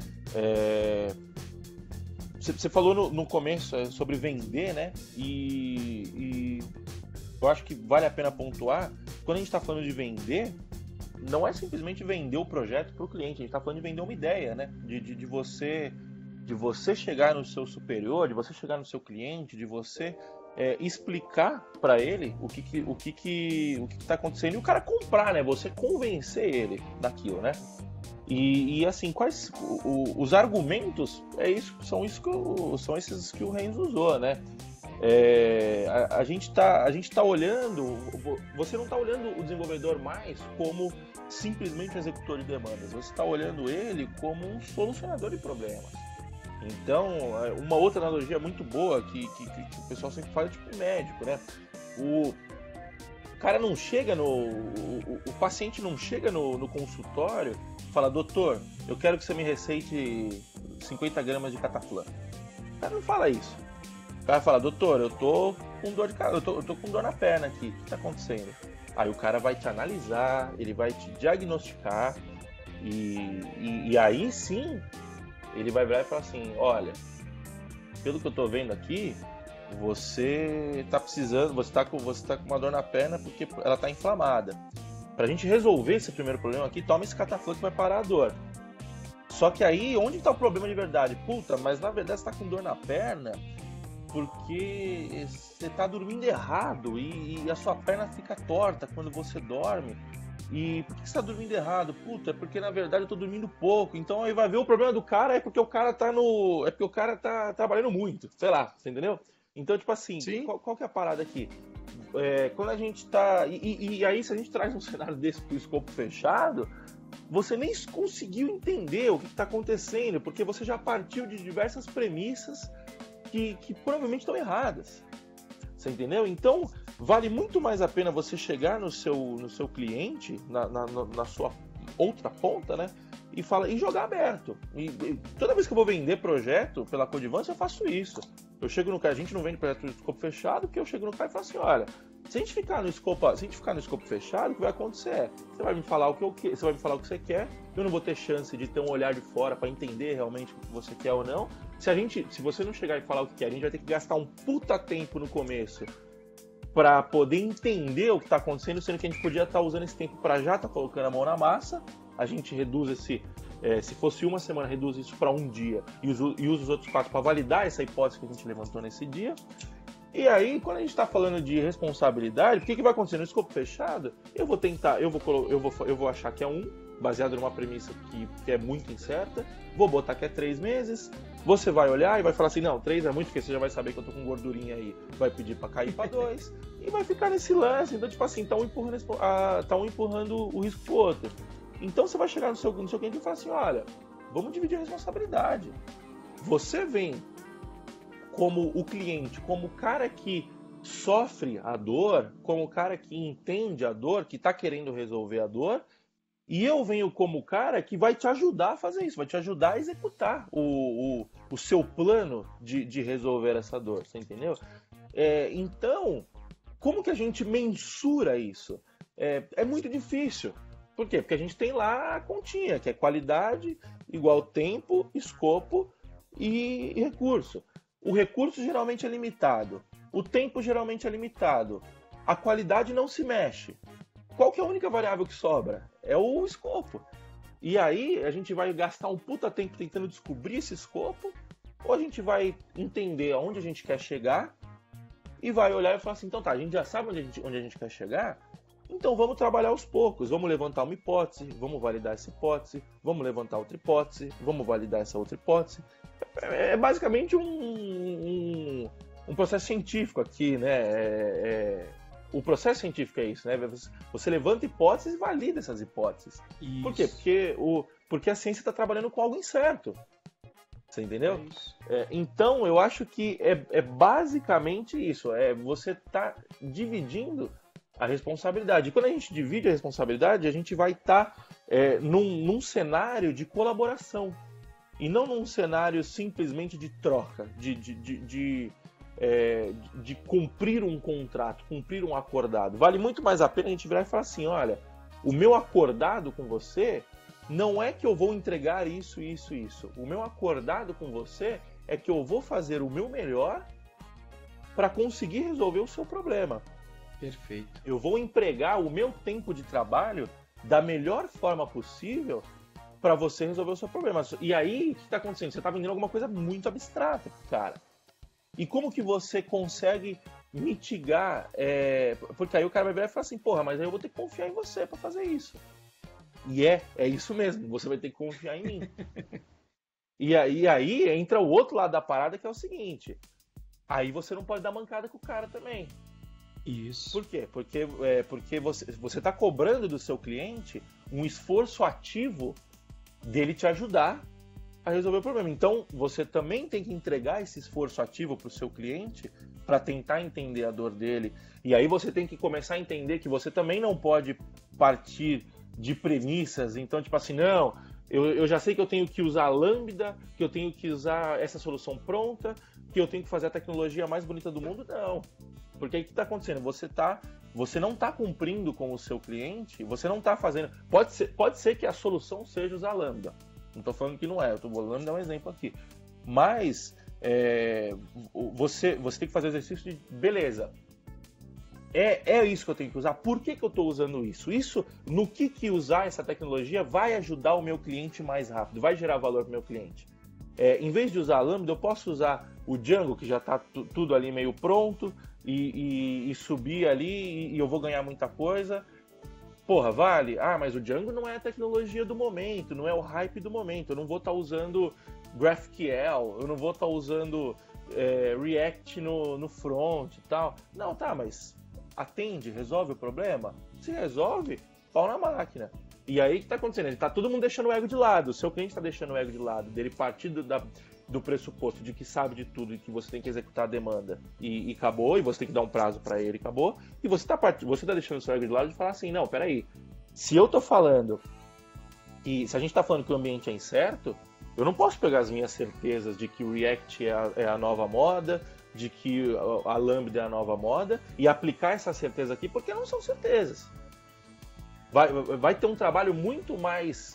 Você falou no começo sobre vender, né? E eu acho que vale a pena pontuar, quando a gente está falando de vender, não é simplesmente vender o projeto para o cliente, a gente está falando de vender uma ideia, né? De você chegar no seu superior, de você chegar no seu cliente, de você explicar para ele o que está acontecendo e o cara comprar, né? Você convencer ele daquilo, né? E assim, quais os argumentos? São esses que o Renz usou, né? A gente tá olhando, você não está olhando o desenvolvedor mais como simplesmente um executor de demandas, você está olhando ele como um solucionador de problemas. Então, uma outra analogia muito boa que o pessoal sempre fala é tipo médico, né? O cara não chega o paciente não chega no consultório e fala: doutor, eu quero que você me receite 50 gramas de cataflã. O cara não fala isso. O cara fala: doutor, eu tô com dor eu tô com dor na perna aqui, o que está acontecendo? Aí o cara vai te analisar, ele vai te diagnosticar e aí sim ele vai virar e falar assim: olha, pelo que eu tô vendo aqui, você tá precisando, você tá com uma dor na perna porque ela tá inflamada. Pra gente resolver esse primeiro problema aqui, toma esse cataflã que vai parar a dor. Só que aí, onde tá o problema de verdade? Puta, mas na verdade você tá com dor na perna porque você tá dormindo errado e a sua perna fica torta quando você dorme. E por que você tá dormindo errado? Puta, é porque na verdade eu tô dormindo pouco. Então aí vai ver o problema do cara é porque o cara tá no. É porque o cara tá trabalhando muito. Sei lá, você entendeu? Então, tipo assim, qual que é a parada aqui? Quando a gente tá. E aí, se a gente traz um cenário desse pro escopo fechado, você nem conseguiu entender o que está acontecendo, porque você já partiu de diversas premissas que provavelmente estão erradas. Você entendeu? Então, vale muito mais a pena você chegar no seu cliente, na sua outra ponta, né? E jogar aberto. E toda vez que eu vou vender projeto pela Codivance, eu faço isso. Eu chego no cara, a gente não vende projeto de escopo fechado, porque eu chego no cara e falo assim, olha, se a gente ficar no escopo fechado, o que vai acontecer é, você vai me falar o que você vai me falar o que você quer, eu não vou ter chance de ter um olhar de fora para entender realmente o que você quer ou não. Se você não chegar e falar o que quer, a gente vai ter que gastar um puta tempo no começo para poder entender o que está acontecendo, sendo que a gente podia estar usando esse tempo para já estar colocando a mão na massa. A gente reduz se fosse uma semana, reduz isso para um dia e usa os outros 4 para validar essa hipótese que a gente levantou nesse dia. E aí, quando a gente está falando de responsabilidade, o que vai acontecer no escopo fechado? Eu vou achar que é 1, baseado numa premissa que é muito incerta, vou botar que é 3 meses, você vai olhar e vai falar assim, não, 3 é muito, porque você já vai saber que eu tô com gordurinha aí, vai pedir para cair para 2, e vai ficar nesse lance. Então, tipo assim, tá um empurrando o risco pro outro. Então você vai chegar no seu cliente e falar assim, olha, vamos dividir a responsabilidade. Você vem como o cliente, como o cara que sofre a dor, como o cara que entende a dor, que está querendo resolver a dor, e eu venho como o cara que vai te ajudar a fazer isso, vai te ajudar a executar o seu plano de resolver essa dor, você entendeu? Então, como que a gente mensura isso? É muito difícil. Por quê? Porque a gente tem lá a continha, que é qualidade igual tempo, escopo e recurso. O recurso geralmente é limitado, o tempo geralmente é limitado, a qualidade não se mexe. Qual que é a única variável que sobra? É o escopo. E aí a gente vai gastar um puta tempo tentando descobrir esse escopo, ou a gente vai entender aonde a gente quer chegar e vai olhar e falar assim, então tá, a gente já sabe onde a gente quer chegar, então vamos trabalhar aos poucos, vamos levantar uma hipótese, vamos validar essa hipótese, vamos levantar outra hipótese, vamos validar essa outra hipótese. É basicamente um processo científico aqui, né? O processo científico é isso, né? Você levanta hipóteses e valida essas hipóteses. Isso. Por quê? Porque a ciência está trabalhando com algo incerto. Você entendeu? Então, eu acho que é basicamente isso. Você está dividindo a responsabilidade. E quando a gente divide a responsabilidade, a gente vai estar num cenário de colaboração. E não num cenário simplesmente de troca, de cumprir um contrato, cumprir um acordado. Vale muito mais a pena a gente virar e falar assim, olha, o meu acordado com você não é que eu vou entregar isso, isso, isso. O meu acordado com você é que eu vou fazer o meu melhor para conseguir resolver o seu problema. Perfeito. Eu vou empregar o meu tempo de trabalho da melhor forma possível para você resolver o seu problema. E aí, o que está acontecendo? Você está vendendo alguma coisa muito abstrata, cara. E como que você consegue mitigar? Porque aí o cara vai virar e falar assim, porra, mas aí eu vou ter que confiar em você para fazer isso. E é isso mesmo, você vai ter que confiar em mim. E aí entra o outro lado da parada, que é o seguinte, aí você não pode dar mancada com o cara também. Isso. Por quê? Porque você está cobrando do seu cliente um esforço ativo dele te ajudar a resolver o problema. Então, você também tem que entregar esse esforço ativo para o seu cliente para tentar entender a dor dele. E aí você tem que começar a entender que você também não pode partir de premissas. Então, tipo assim, não, eu já sei que eu tenho que usar Lambda, que eu tenho que usar essa solução pronta, que eu tenho que fazer a tecnologia mais bonita do mundo. Não. Porque aí o que está acontecendo? Você não está cumprindo com o seu cliente, você não está fazendo... Pode ser que a solução seja usar Lambda. Não estou falando que não é, eu estou falando dar um exemplo aqui. Mas você tem que fazer o exercício de, beleza, é isso que eu tenho que usar? Por que eu estou usando isso? No que usar essa tecnologia vai ajudar o meu cliente mais rápido, vai gerar valor para o meu cliente. Em vez de usar a Lambda, eu posso usar o Django, que já está tudo ali meio pronto, e subir ali e eu vou ganhar muita coisa. Porra, vale? Ah, mas o Django não é a tecnologia do momento, não é o hype do momento. Eu não vou estar usando GraphQL, eu não vou estar usando React no front e tal. Não, tá, mas atende, resolve o problema? Se resolve, pau na máquina. E aí o que está acontecendo? Ele tá todo mundo deixando o ego de lado. O seu cliente está deixando o ego de lado, dele partir do pressuposto de que sabe de tudo e que você tem que executar a demanda e acabou, e você tem que dar um prazo para ele e acabou. E você tá deixando o seu ego de lado de falar assim, não, peraí, se eu tô falando e se a gente tá falando que o ambiente é incerto, eu não posso pegar as minhas certezas de que o React é a nova moda, de que a Lambda é a nova moda, e aplicar essa certeza aqui, porque não são certezas. Vai ter um trabalho muito mais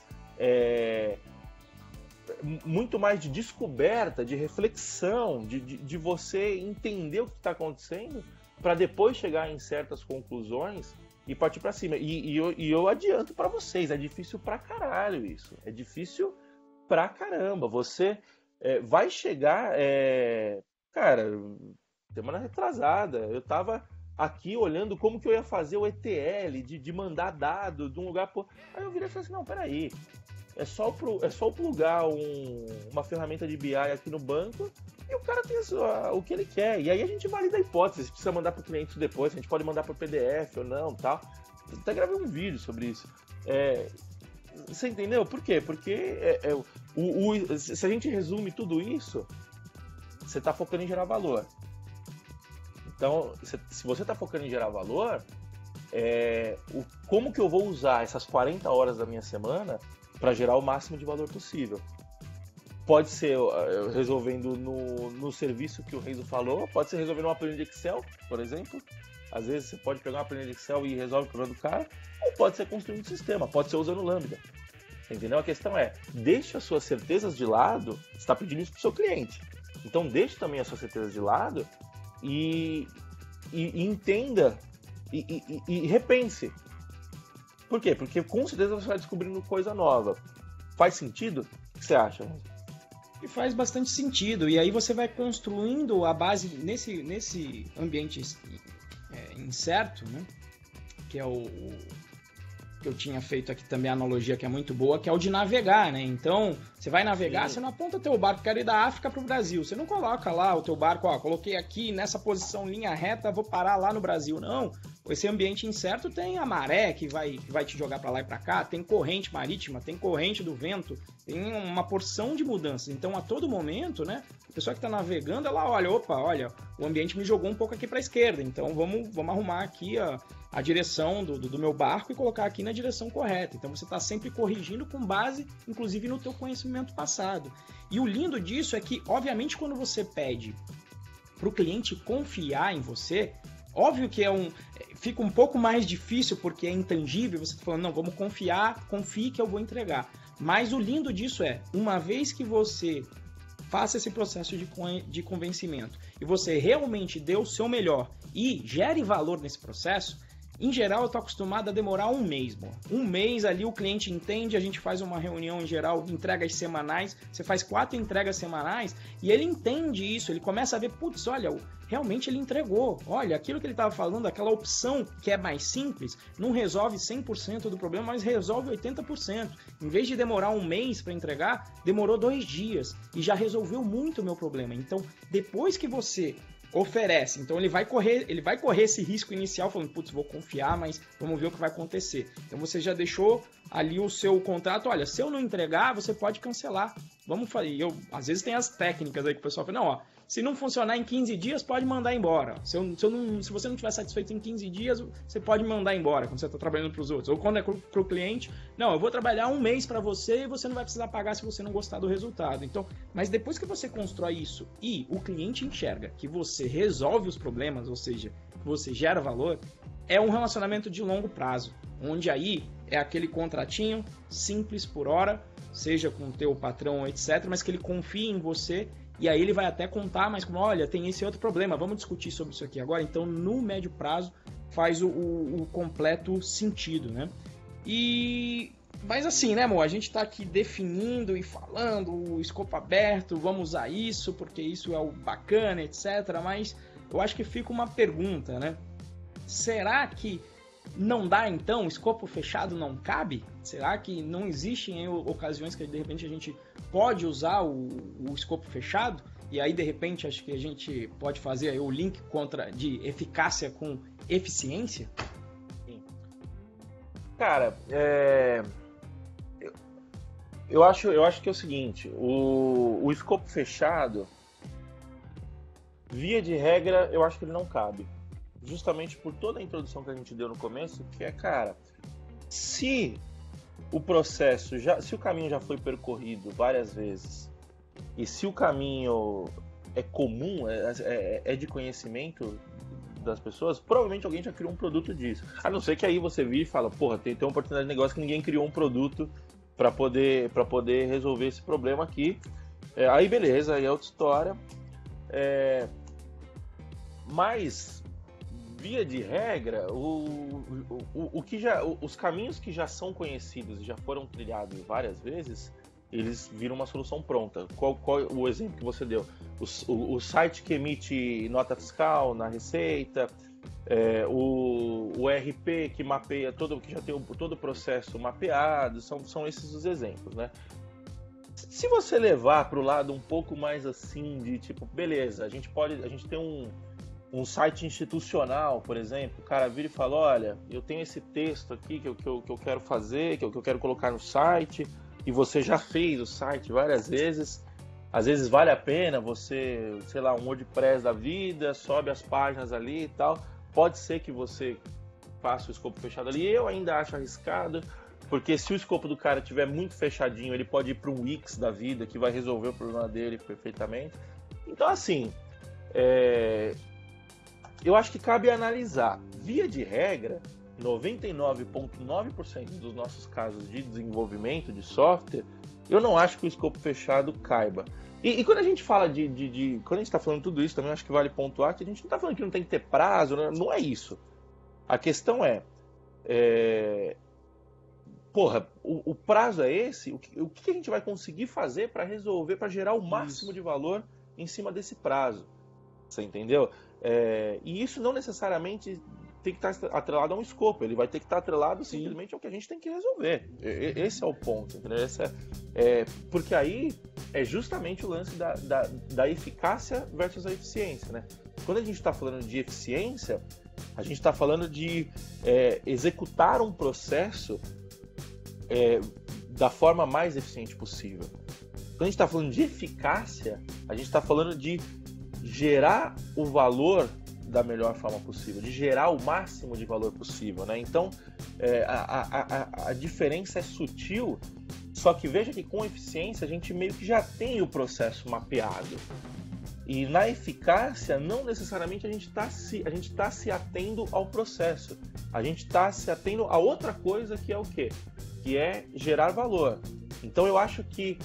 de descoberta, de reflexão, de você entender o que está acontecendo, para depois chegar em certas conclusões e partir para cima. E eu adianto para vocês, é difícil pra caralho isso. É difícil pra caramba. Você vai chegar... Cara, semana retrasada, eu tava aqui olhando como que eu ia fazer o ETL, de mandar dado de um lugar... Aí eu virei e falei assim, não, peraí. É só plugar uma ferramenta de BI aqui no banco e o cara tem o que ele quer. E aí a gente valida a hipótese, se precisa mandar para o cliente depois, a gente pode mandar por PDF ou não, tal. Eu até gravei um vídeo sobre isso. Você entendeu? Por quê? Porque se a gente resume tudo isso, você está focando em gerar valor. Então, se você está focando em gerar valor, como que eu vou usar essas 40 horas da minha semana para gerar o máximo de valor possível? Pode ser resolvendo no serviço que o Renzo falou, pode ser resolvendo uma planilha de Excel, por exemplo. Às vezes você pode pegar uma planilha de Excel e resolve o problema do cara, ou pode ser construindo um sistema, pode ser usando Lambda. Entendeu? A questão é, deixe as suas certezas de lado. Você está pedindo isso para o seu cliente. Então deixe também as suas certezas de lado e entenda e repense. Por quê? Porque com certeza você vai descobrindo coisa nova. Faz sentido? O que você acha? E faz bastante sentido. E aí você vai construindo a base nesse ambiente incerto, né? Que é o que eu tinha feito aqui também, a analogia que é muito boa, que é o de navegar, né? Então, você vai navegar, Sim. Você não aponta teu barco, quero ir da África para o Brasil. Você não coloca lá o teu barco, coloquei aqui nessa posição, linha reta, vou parar lá no Brasil. Não. Esse ambiente incerto tem a maré que vai te jogar para lá e para cá, tem corrente marítima, tem corrente do vento, tem uma porção de mudanças. Então, a todo momento, né? A pessoa que está navegando, ela olha, o ambiente me jogou um pouco aqui para a esquerda, então vamos arrumar aqui a direção do meu barco e colocar aqui na direção correta. Então você está sempre corrigindo com base, inclusive, no teu conhecimento passado. E o lindo disso é que, obviamente, quando você pede para o cliente confiar em você, óbvio que fica um pouco mais difícil porque é intangível, você está falando, não, vamos confiar, confie que eu vou entregar. Mas o lindo disso é, uma vez que você faça esse processo de convencimento e você realmente dê o seu melhor e gere valor nesse processo, em geral eu estou acostumado a demorar um mês. Um mês ali o cliente entende, a gente faz uma reunião em geral, entregas semanais, você faz 4 entregas semanais e ele entende isso, ele começa a ver, putz, olha, realmente ele entregou, olha, aquilo que ele estava falando, aquela opção que é mais simples, não resolve 100% do problema, mas resolve 80%. Em vez de demorar um mês para entregar, demorou 2 dias e já resolveu muito o meu problema. Então, depois que você oferece, então ele vai correr esse risco inicial falando, putz, vou confiar, mas vamos ver o que vai acontecer. Então você já deixou ali o seu contrato, olha, se eu não entregar, você pode cancelar. Vamos fazer. Às vezes tem as técnicas aí que o pessoal fala, não, se não funcionar em 15 dias, pode mandar embora. Se você não estiver satisfeito em 15 dias, você pode mandar embora quando você está trabalhando para os outros. Ou quando é para o cliente, não, eu vou trabalhar um mês para você e você não vai precisar pagar se você não gostar do resultado. Então, mas depois que você constrói isso e o cliente enxerga que você resolve os problemas, ou seja, que você gera valor, é um relacionamento de longo prazo, onde aí é aquele contratinho simples por hora, seja com o teu patrão, etc., mas que ele confie em você. E aí ele vai até contar, mas como, olha, tem esse outro problema, vamos discutir sobre isso aqui agora. Então, no médio prazo, faz o completo sentido, né? Mas assim, né, amor? A gente tá aqui definindo e falando o escopo aberto, vamos usar isso, porque isso é o bacana, etc. Mas eu acho que fica uma pergunta, né? Será que não dá então? Escopo fechado não cabe? Será que não existem ocasiões que de repente a gente pode usar o escopo fechado? E aí de repente acho que a gente pode fazer aí o link de eficácia com eficiência? Sim. Cara, eu acho que é o seguinte, o escopo fechado, via de regra, eu acho que ele não cabe. Justamente por toda a introdução que a gente deu no começo, que é, cara, se o processo, se o caminho já foi percorrido várias vezes, e se o caminho é comum, é de conhecimento das pessoas, provavelmente alguém já criou um produto disso. A não ser que aí você vire e fala, porra, tem uma oportunidade de negócio que ninguém criou um produto para poder resolver esse problema aqui. Aí beleza, aí é outra história. Mas, via de regra, os caminhos que já são conhecidos e já foram trilhados várias vezes, eles viram uma solução pronta. Qual o exemplo que você deu? O site que emite nota fiscal na Receita, o ERP que mapeia que já tem todo o processo mapeado, são esses os exemplos, né? Se você levar para o lado um pouco mais assim de tipo, beleza, a gente tem um site institucional, por exemplo, o cara vira e fala, olha, eu tenho esse texto aqui que eu quero fazer, que eu quero colocar no site, e você já fez o site várias vezes, às vezes vale a pena você, sei lá, um WordPress da vida, sobe as páginas ali e tal, pode ser que você faça o escopo fechado ali, eu ainda acho arriscado, porque se o escopo do cara estiver muito fechadinho, ele pode ir para um Wix da vida, que vai resolver o problema dele perfeitamente. Então, assim, eu acho que cabe analisar. Via de regra, 99,9% dos nossos casos de desenvolvimento de software, eu não acho que o escopo fechado caiba. E quando a gente fala quando a gente está falando tudo isso, também acho que vale pontuar que a gente não está falando que não tem que ter prazo, não é isso. A questão porra, o prazo é esse, o que a gente vai conseguir fazer para resolver, para gerar o máximo de valor em cima desse prazo. Você entendeu? E isso não necessariamente tem que estar atrelado a um escopo, ele vai ter que estar atrelado simplesmente ao que a gente tem que resolver. Esse é o ponto, entendeu? Porque aí é justamente o lance da eficácia versus a eficiência, né? Quando a gente está falando de eficiência, a gente está falando de executar um processo da forma mais eficiente possível. Quando a gente está falando de eficácia, a gente está falando de gerar o valor da melhor forma possível, de gerar o máximo de valor possível, né? Então, a diferença é sutil, só que veja que com eficiência a gente meio que já tem o processo mapeado. E na eficácia, não necessariamente a gente está se atendo ao processo, a gente está se atendo a outra coisa que é o quê? Que é gerar valor. Então eu acho que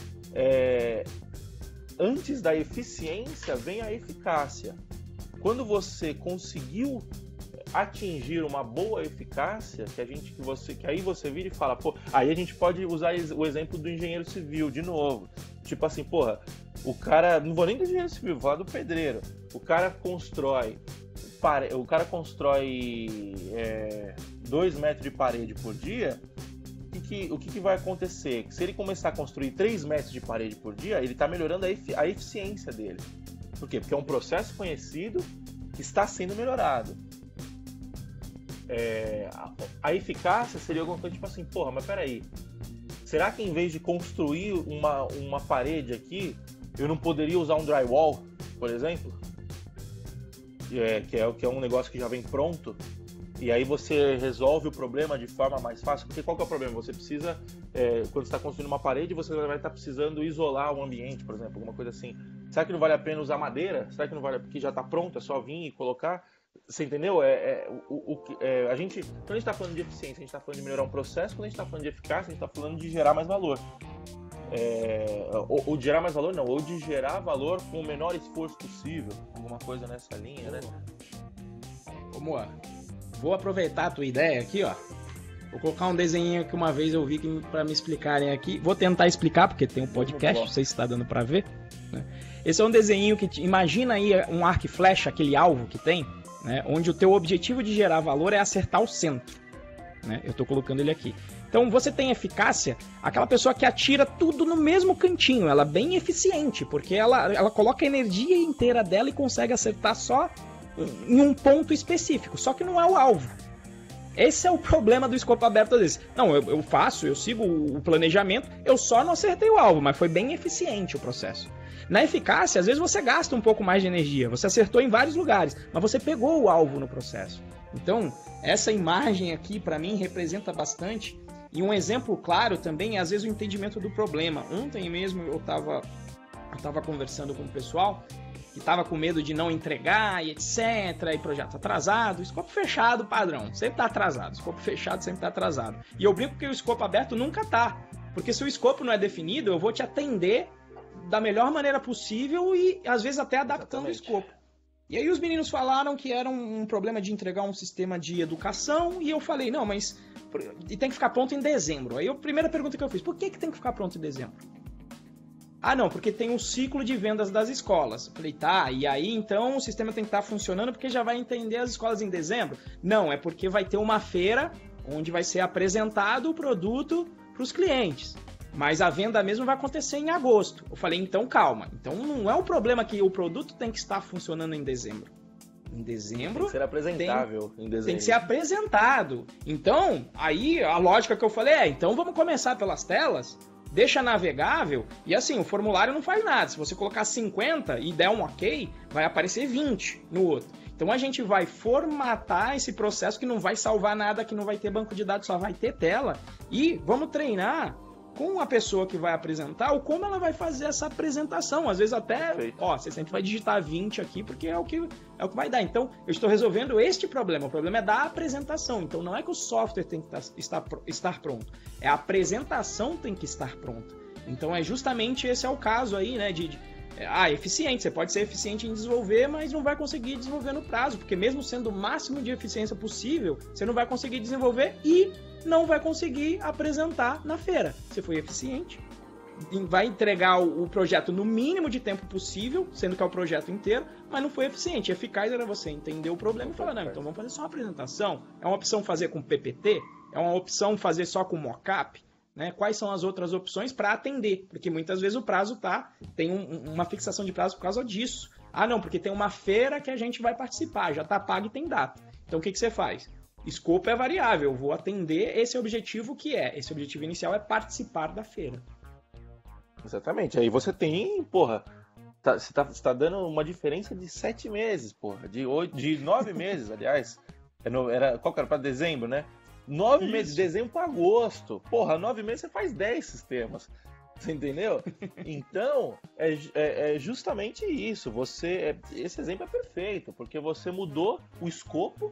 antes da eficiência vem a eficácia. Quando você conseguiu atingir uma boa eficácia, que aí você vira e fala, pô, aí a gente pode usar o exemplo do engenheiro civil de novo. Tipo assim, porra, o cara, não vou nem do engenheiro civil, vou falar do pedreiro. O cara constrói 2 metros de parede por dia. O que vai acontecer? Se ele começar a construir 3 metros de parede por dia, ele está melhorando a eficiência dele. Por quê? Porque é um processo conhecido que está sendo melhorado. A eficácia seria alguma coisa tipo assim, porra, mas peraí, será que em vez de construir uma parede aqui, eu não poderia usar um drywall, por exemplo? Que é um negócio que já vem pronto. E aí você resolve o problema de forma mais fácil. Porque qual que é o problema? Você precisa, quando você está construindo uma parede, você vai estar precisando isolar o ambiente, por exemplo, alguma coisa assim. Será que não vale a pena usar madeira? Será que não vale, porque já está pronto, é só vir e colocar? Você entendeu? Quando a gente está falando de eficiência, a gente está falando de melhorar um processo. Quando a gente está falando de eficácia, a gente está falando de gerar mais valor. Ou de gerar mais valor, não. Ou de gerar valor com o menor esforço possível. Alguma coisa nessa linha, né? Vamos lá. Vou aproveitar a tua ideia aqui, ó. Vou colocar um desenho que uma vez eu vi para me explicarem aqui. Vou tentar explicar, porque tem um podcast, não sei se está dando para ver, né? Esse é um desenho que... Imagina aí um arco e flecha, aquele alvo que tem, né? Onde o teu objetivo de gerar valor é acertar o centro. né? Eu estou colocando ele aqui. Então você tem eficácia, aquela pessoa que atira tudo no mesmo cantinho, ela é bem eficiente, porque ela coloca a energia inteira dela e consegue acertar só em um ponto específico, só que não é o alvo. Esse é o problema do escopo aberto às vezes. Não, eu sigo o planejamento, eu só não acertei o alvo, mas foi bem eficiente o processo. Na eficácia, às vezes você gasta um pouco mais de energia, você acertou em vários lugares, mas você pegou o alvo no processo. Então, essa imagem aqui, para mim, representa bastante. E um exemplo claro também é, às vezes, o entendimento do problema. Ontem mesmo eu estava conversando com o pessoal que estava com medo de não entregar e etc, e projeto atrasado. Escopo fechado, padrão, sempre está atrasado. Escopo fechado sempre está atrasado. E eu brinco que o escopo aberto nunca está. Porque se o escopo não é definido, eu vou te atender da melhor maneira possível e, às vezes, até adaptando o escopo. E aí os meninos falaram que era um problema de entregar um sistema de educação, e eu falei, não, mas e tem que ficar pronto em dezembro. Aí a primeira pergunta que eu fiz, por que tem que ficar pronto em dezembro? Ah, não, porque tem um ciclo de vendas das escolas. Eu falei, tá, e aí então o sistema tem que estar funcionando porque já vai entender as escolas em dezembro? Não, é porque vai ter uma feira onde vai ser apresentado o produto para os clientes. Mas a venda mesmo vai acontecer em agosto. Eu falei, então calma. Então não é o problema que o produto tem que estar funcionando em dezembro. Em dezembro... Tem que ser apresentável em dezembro. Tem que ser apresentado. Então, aí a lógica que eu falei é, então vamos começar pelas telas, deixa navegável, e assim, o formulário não faz nada. Se você colocar 50 e der um ok, vai aparecer 20 no outro. Então a gente vai formatar esse processo que não vai salvar nada, que não vai ter banco de dados, só vai ter tela. E vamos treinar com a pessoa que vai apresentar, ou como ela vai fazer essa apresentação. Às vezes até, você sempre vai digitar 20 aqui, porque é o que vai dar. Então, eu estou resolvendo este problema. O problema é da apresentação. Então, não é que o software tem que estar pronto. É a apresentação tem que estar pronta. Então, é justamente esse é o caso aí, né, eficiente. Você pode ser eficiente em desenvolver, mas não vai conseguir desenvolver no prazo, porque mesmo sendo o máximo de eficiência possível, você não vai conseguir desenvolver e não vai conseguir apresentar na feira. Você foi eficiente, vai entregar o projeto no mínimo de tempo possível, sendo que é o projeto inteiro, mas não foi eficiente. Eficaz era você entender o problema e falar, não, então vamos fazer só uma apresentação. É uma opção fazer com PPT? É uma opção fazer só com mockup? Né? Quais são as outras opções para atender? Porque muitas vezes o prazo tem uma fixação de prazo por causa disso. Ah, não, porque tem uma feira que a gente vai participar, já está pago e tem data. Então o que você faz? Escopo é variável, eu vou atender esse objetivo esse objetivo inicial é participar da feira. Exatamente, aí você tem, você tá dando uma diferença de 7 meses, de 9 meses, aliás, qual que era, para dezembro, né? 9 meses, de dezembro para agosto, 9 meses você faz 10 sistemas, você entendeu? Então, é justamente isso, esse exemplo é perfeito, porque você mudou o escopo,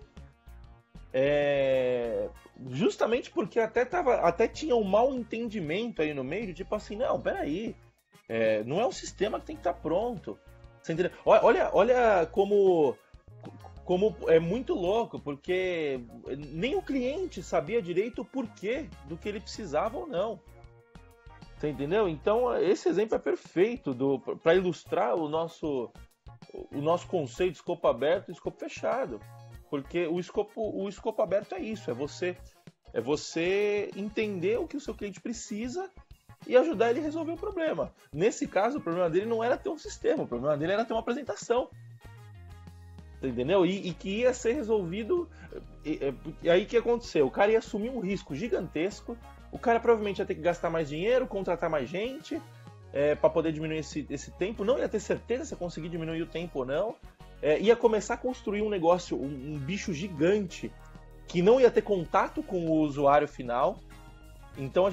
justamente porque até tinha um mal entendimento aí no meio, tipo assim, não, peraí, não é um sistema que tem que estar pronto. Você entendeu? Olha como é muito louco, porque nem o cliente sabia direito o porquê do que ele precisava ou não. Você entendeu? Então, esse exemplo é perfeito para ilustrar o nosso conceito de escopo aberto e escopo fechado. Porque o escopo aberto é isso, é você entender o que o seu cliente precisa e ajudar ele a resolver o problema. Nesse caso, o problema dele não era ter um sistema, o problema dele era ter uma apresentação. Entendeu? E que ia ser resolvido. E aí o que aconteceu? O cara ia assumir um risco gigantesco, o cara provavelmente ia ter que gastar mais dinheiro, contratar mais gente para poder diminuir esse tempo, não ia ter certeza se ia conseguir diminuir o tempo ou não. Ia começar a construir um negócio, um bicho gigante, que não ia ter contato com o usuário final. Então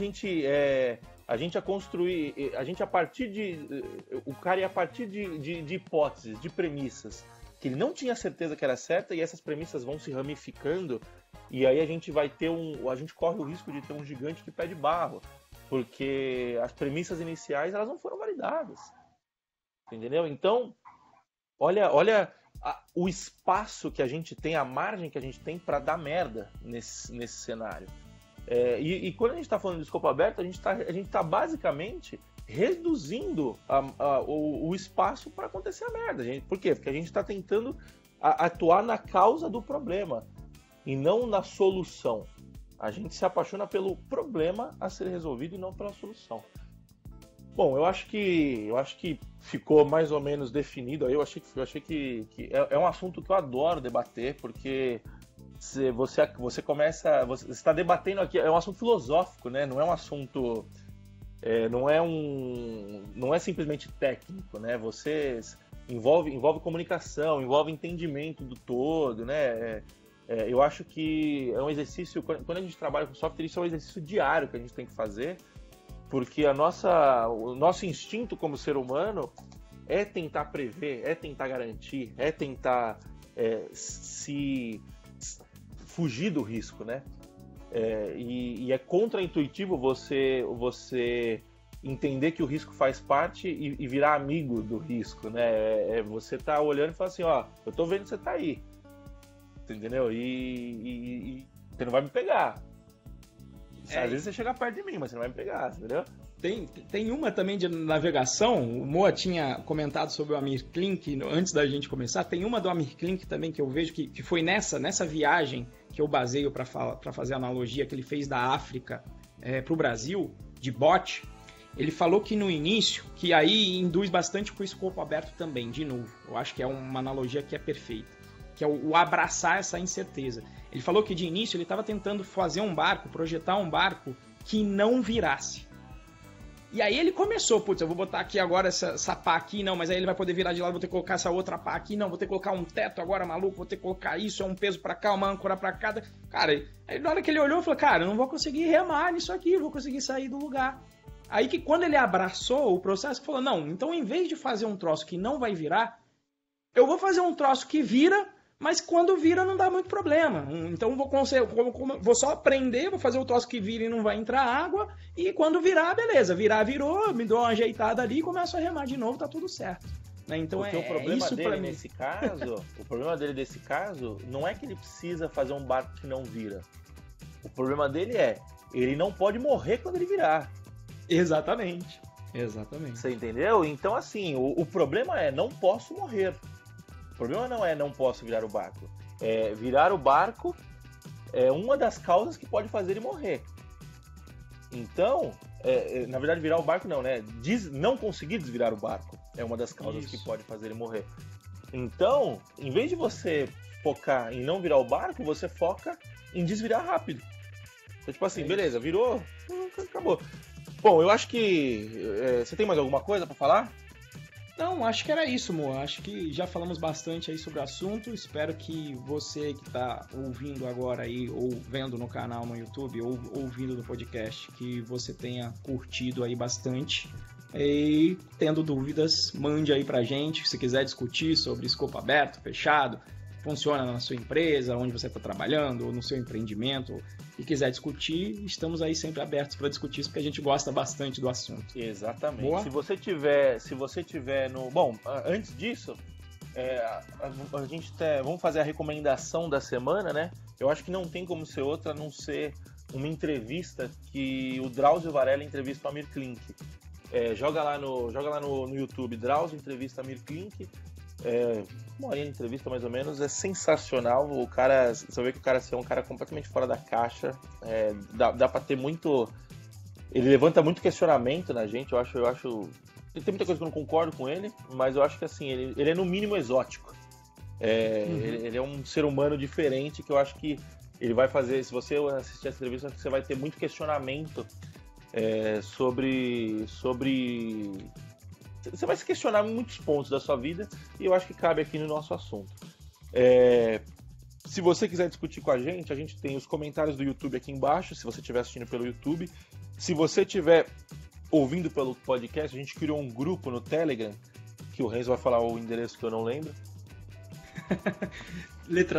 o cara ia a partir de hipóteses, de premissas, que ele não tinha certeza que era certa, e essas premissas vão se ramificando, e aí a gente corre o risco de ter um gigante de pé de barro, porque as premissas iniciais elas não foram validadas. Entendeu? Então, olha o espaço que a gente tem, a margem que a gente tem para dar merda nesse cenário. E quando a gente está falando de escopo aberto, a gente tá basicamente reduzindo o espaço para acontecer a merda. Por quê? Porque a gente está tentando atuar na causa do problema e não na solução. A gente se apaixona pelo problema a ser resolvido e não pela solução. Bom, eu acho que ficou mais ou menos definido aí. Eu achei que é um assunto que eu adoro debater, porque você começa, você está debatendo aqui, é um assunto filosófico, né? Não é um assunto, não é simplesmente técnico, né? Você envolve comunicação, envolve entendimento do todo, né? Eu acho que é um exercício, quando a gente trabalha com software, isso é um exercício diário que a gente tem que fazer, porque o nosso instinto como ser humano é tentar prever, é tentar garantir, é tentar se fugir do risco, né? E é contraintuitivo você entender que o risco faz parte e virar amigo do risco, né? Você tá olhando e fala assim, ó, eu tô vendo que você tá aí, entendeu? E você não vai me pegar. Às vezes você chega perto de mim, mas você não vai me pegar, entendeu? Tem uma também de navegação, o Moa tinha comentado sobre o Amir Klink antes da gente começar, tem uma do Amir Klink também que eu vejo que foi nessa viagem que eu baseio para fazer a analogia que ele fez da África para o Brasil, de bote. Ele falou que no início, que aí induz bastante com o escopo aberto também, de novo, eu acho que é uma analogia que é perfeita, que é o abraçar essa incerteza. Ele falou que de início ele estava tentando fazer um barco, projetar um barco que não virasse. E aí ele começou, putz, eu vou botar aqui agora essa pá aqui, não, mas aí ele vai poder virar de lado, vou ter que colocar essa outra pá aqui, não, vou ter que colocar um teto agora, maluco, vou ter que colocar isso, é um peso pra cá, uma âncora pra cá. Cara, aí na hora que ele olhou, ele falou, cara, eu não vou conseguir remar nisso aqui, eu vou conseguir sair do lugar. Aí que quando ele abraçou o processo, ele falou, não, então em vez de fazer um troço que não vai virar, eu vou fazer um troço que vira, mas quando vira não dá muito problema. Então vou só aprender, vou fazer o troço que vira e não vai entrar água, e quando virar, beleza. Virar, virou, me dou uma ajeitada ali e começo a remar de novo, tá tudo certo. Né? Então porque o problema dele nesse caso, o problema dele nesse caso, não é que ele precisa fazer um barco que não vira. O problema dele ele não pode morrer quando ele virar. Exatamente. Você entendeu? Então assim, o problema não posso morrer. O problema não posso virar o barco. Virar o barco é uma das causas que pode fazer ele morrer. Então, na verdade, virar o barco não, né? Não conseguir desvirar o barco é uma das causas que pode fazer ele morrer. Então, em vez de você focar em não virar o barco, você foca em desvirar rápido. Então, tipo assim, beleza, virou, acabou. Bom, eu acho que... você tem mais alguma coisa pra falar? Não, acho que era isso, Moa. Acho que já falamos bastante aí sobre o assunto. Espero que você que está ouvindo agora aí, ou vendo no canal no YouTube, ou ouvindo no podcast, que você tenha curtido aí bastante. E tendo dúvidas, mande aí pra gente. Se quiser discutir sobre escopo aberto, fechado, funciona na sua empresa, onde você está trabalhando, ou no seu empreendimento, e quiser discutir, estamos aí sempre abertos para discutir isso, porque a gente gosta bastante do assunto. Exatamente. Boa? Se você tiver no... Bom, antes disso, a gente vamos fazer a recomendação da semana, né? Eu acho que não tem como ser outra, a não ser uma entrevista que o Drauzio Varela entrevista o Amir Klink. Joga lá no YouTube, Drauzio entrevista Amir Klink. Uma horinha de entrevista mais ou menos, é sensacional. O cara, você vê que o cara é um cara completamente fora da caixa, dá pra ter muito, ele levanta muito questionamento na gente. Eu acho tem muita coisa que eu não concordo com ele, mas eu acho que assim, ele é no mínimo exótico. Ele é um ser humano diferente, que eu acho que ele vai fazer, se você assistir essa entrevista, acho que você vai ter muito questionamento sobre você vai se questionar em muitos pontos da sua vida, e eu acho que cabe aqui no nosso assunto. Se você quiser discutir com a gente tem os comentários do YouTube aqui embaixo, se você estiver assistindo pelo YouTube. Se você estiver ouvindo pelo podcast, a gente criou um grupo no Telegram, que o Renzo vai falar o endereço que eu não lembro. Letra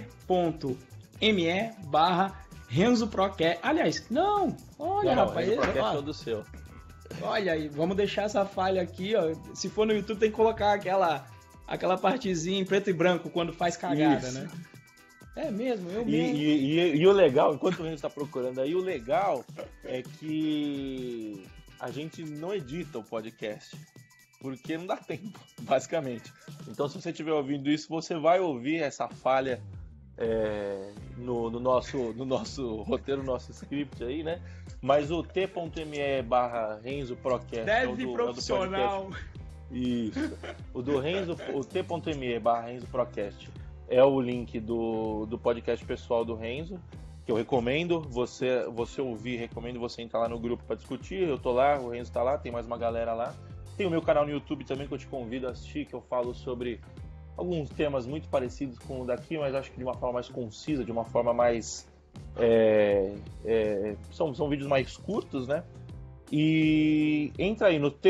t.me/RenzoProcast. Aliás, não! Olha, não, rapaz, Renzo Procast é todo seu. Olha aí, vamos deixar essa falha aqui, ó. Se for no YouTube, tem que colocar aquela partezinha em preto e branco quando faz cagada, isso, né? É mesmo, eu mesmo. E o legal, enquanto a gente está procurando aí, o legal é que a gente não edita o podcast, porque não dá tempo, basicamente. Então, se você estiver ouvindo isso, você vai ouvir essa falha no nosso roteiro, no nosso script aí, né? Mas o t.me/RenzoProcast Deve profissional. É do podcast. Isso. O do Renzo, o t.me/RenzoProcast é o link do podcast pessoal do Renzo, que eu recomendo você ouvir, recomendo você entrar lá no grupo para discutir. Eu tô lá, o Renzo tá lá, tem mais uma galera lá. Tem o meu canal no YouTube também que eu te convido a assistir, que eu falo sobre alguns temas muito parecidos com o daqui, mas acho que de uma forma mais concisa, de uma forma mais... são vídeos mais curtos, né? E entra aí no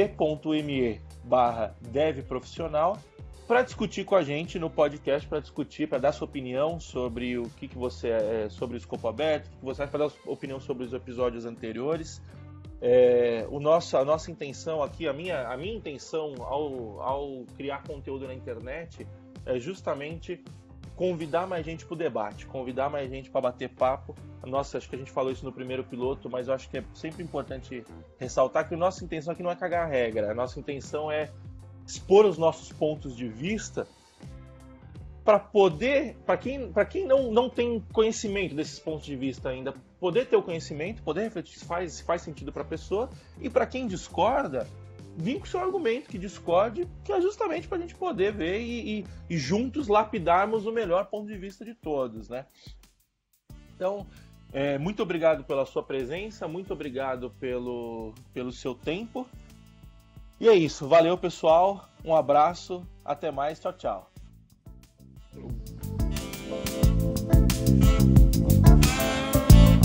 t.me/devprofissional para discutir com a gente no podcast, para dar sua opinião sobre o que você sobre o escopo aberto, o que você acha, para dar sua opinião sobre os episódios anteriores. A nossa intenção aqui, a minha intenção ao criar conteúdo na internet é justamente convidar mais gente para o debate, convidar mais gente para bater papo. Nossa, acho que a gente falou isso no primeiro piloto, mas eu acho que é sempre importante ressaltar que a nossa intenção aqui não é cagar a regra, a nossa intenção é expor os nossos pontos de vista para quem não tem conhecimento desses pontos de vista ainda, poder ter o conhecimento, poder refletir se faz sentido para a pessoa, e para quem discorda, vir com o seu argumento que discorde, que é justamente para a gente poder ver e juntos lapidarmos o melhor ponto de vista de todos, né? Então, muito obrigado pela sua presença, muito obrigado pelo seu tempo. E é isso, valeu pessoal, um abraço, até mais, tchau, tchau.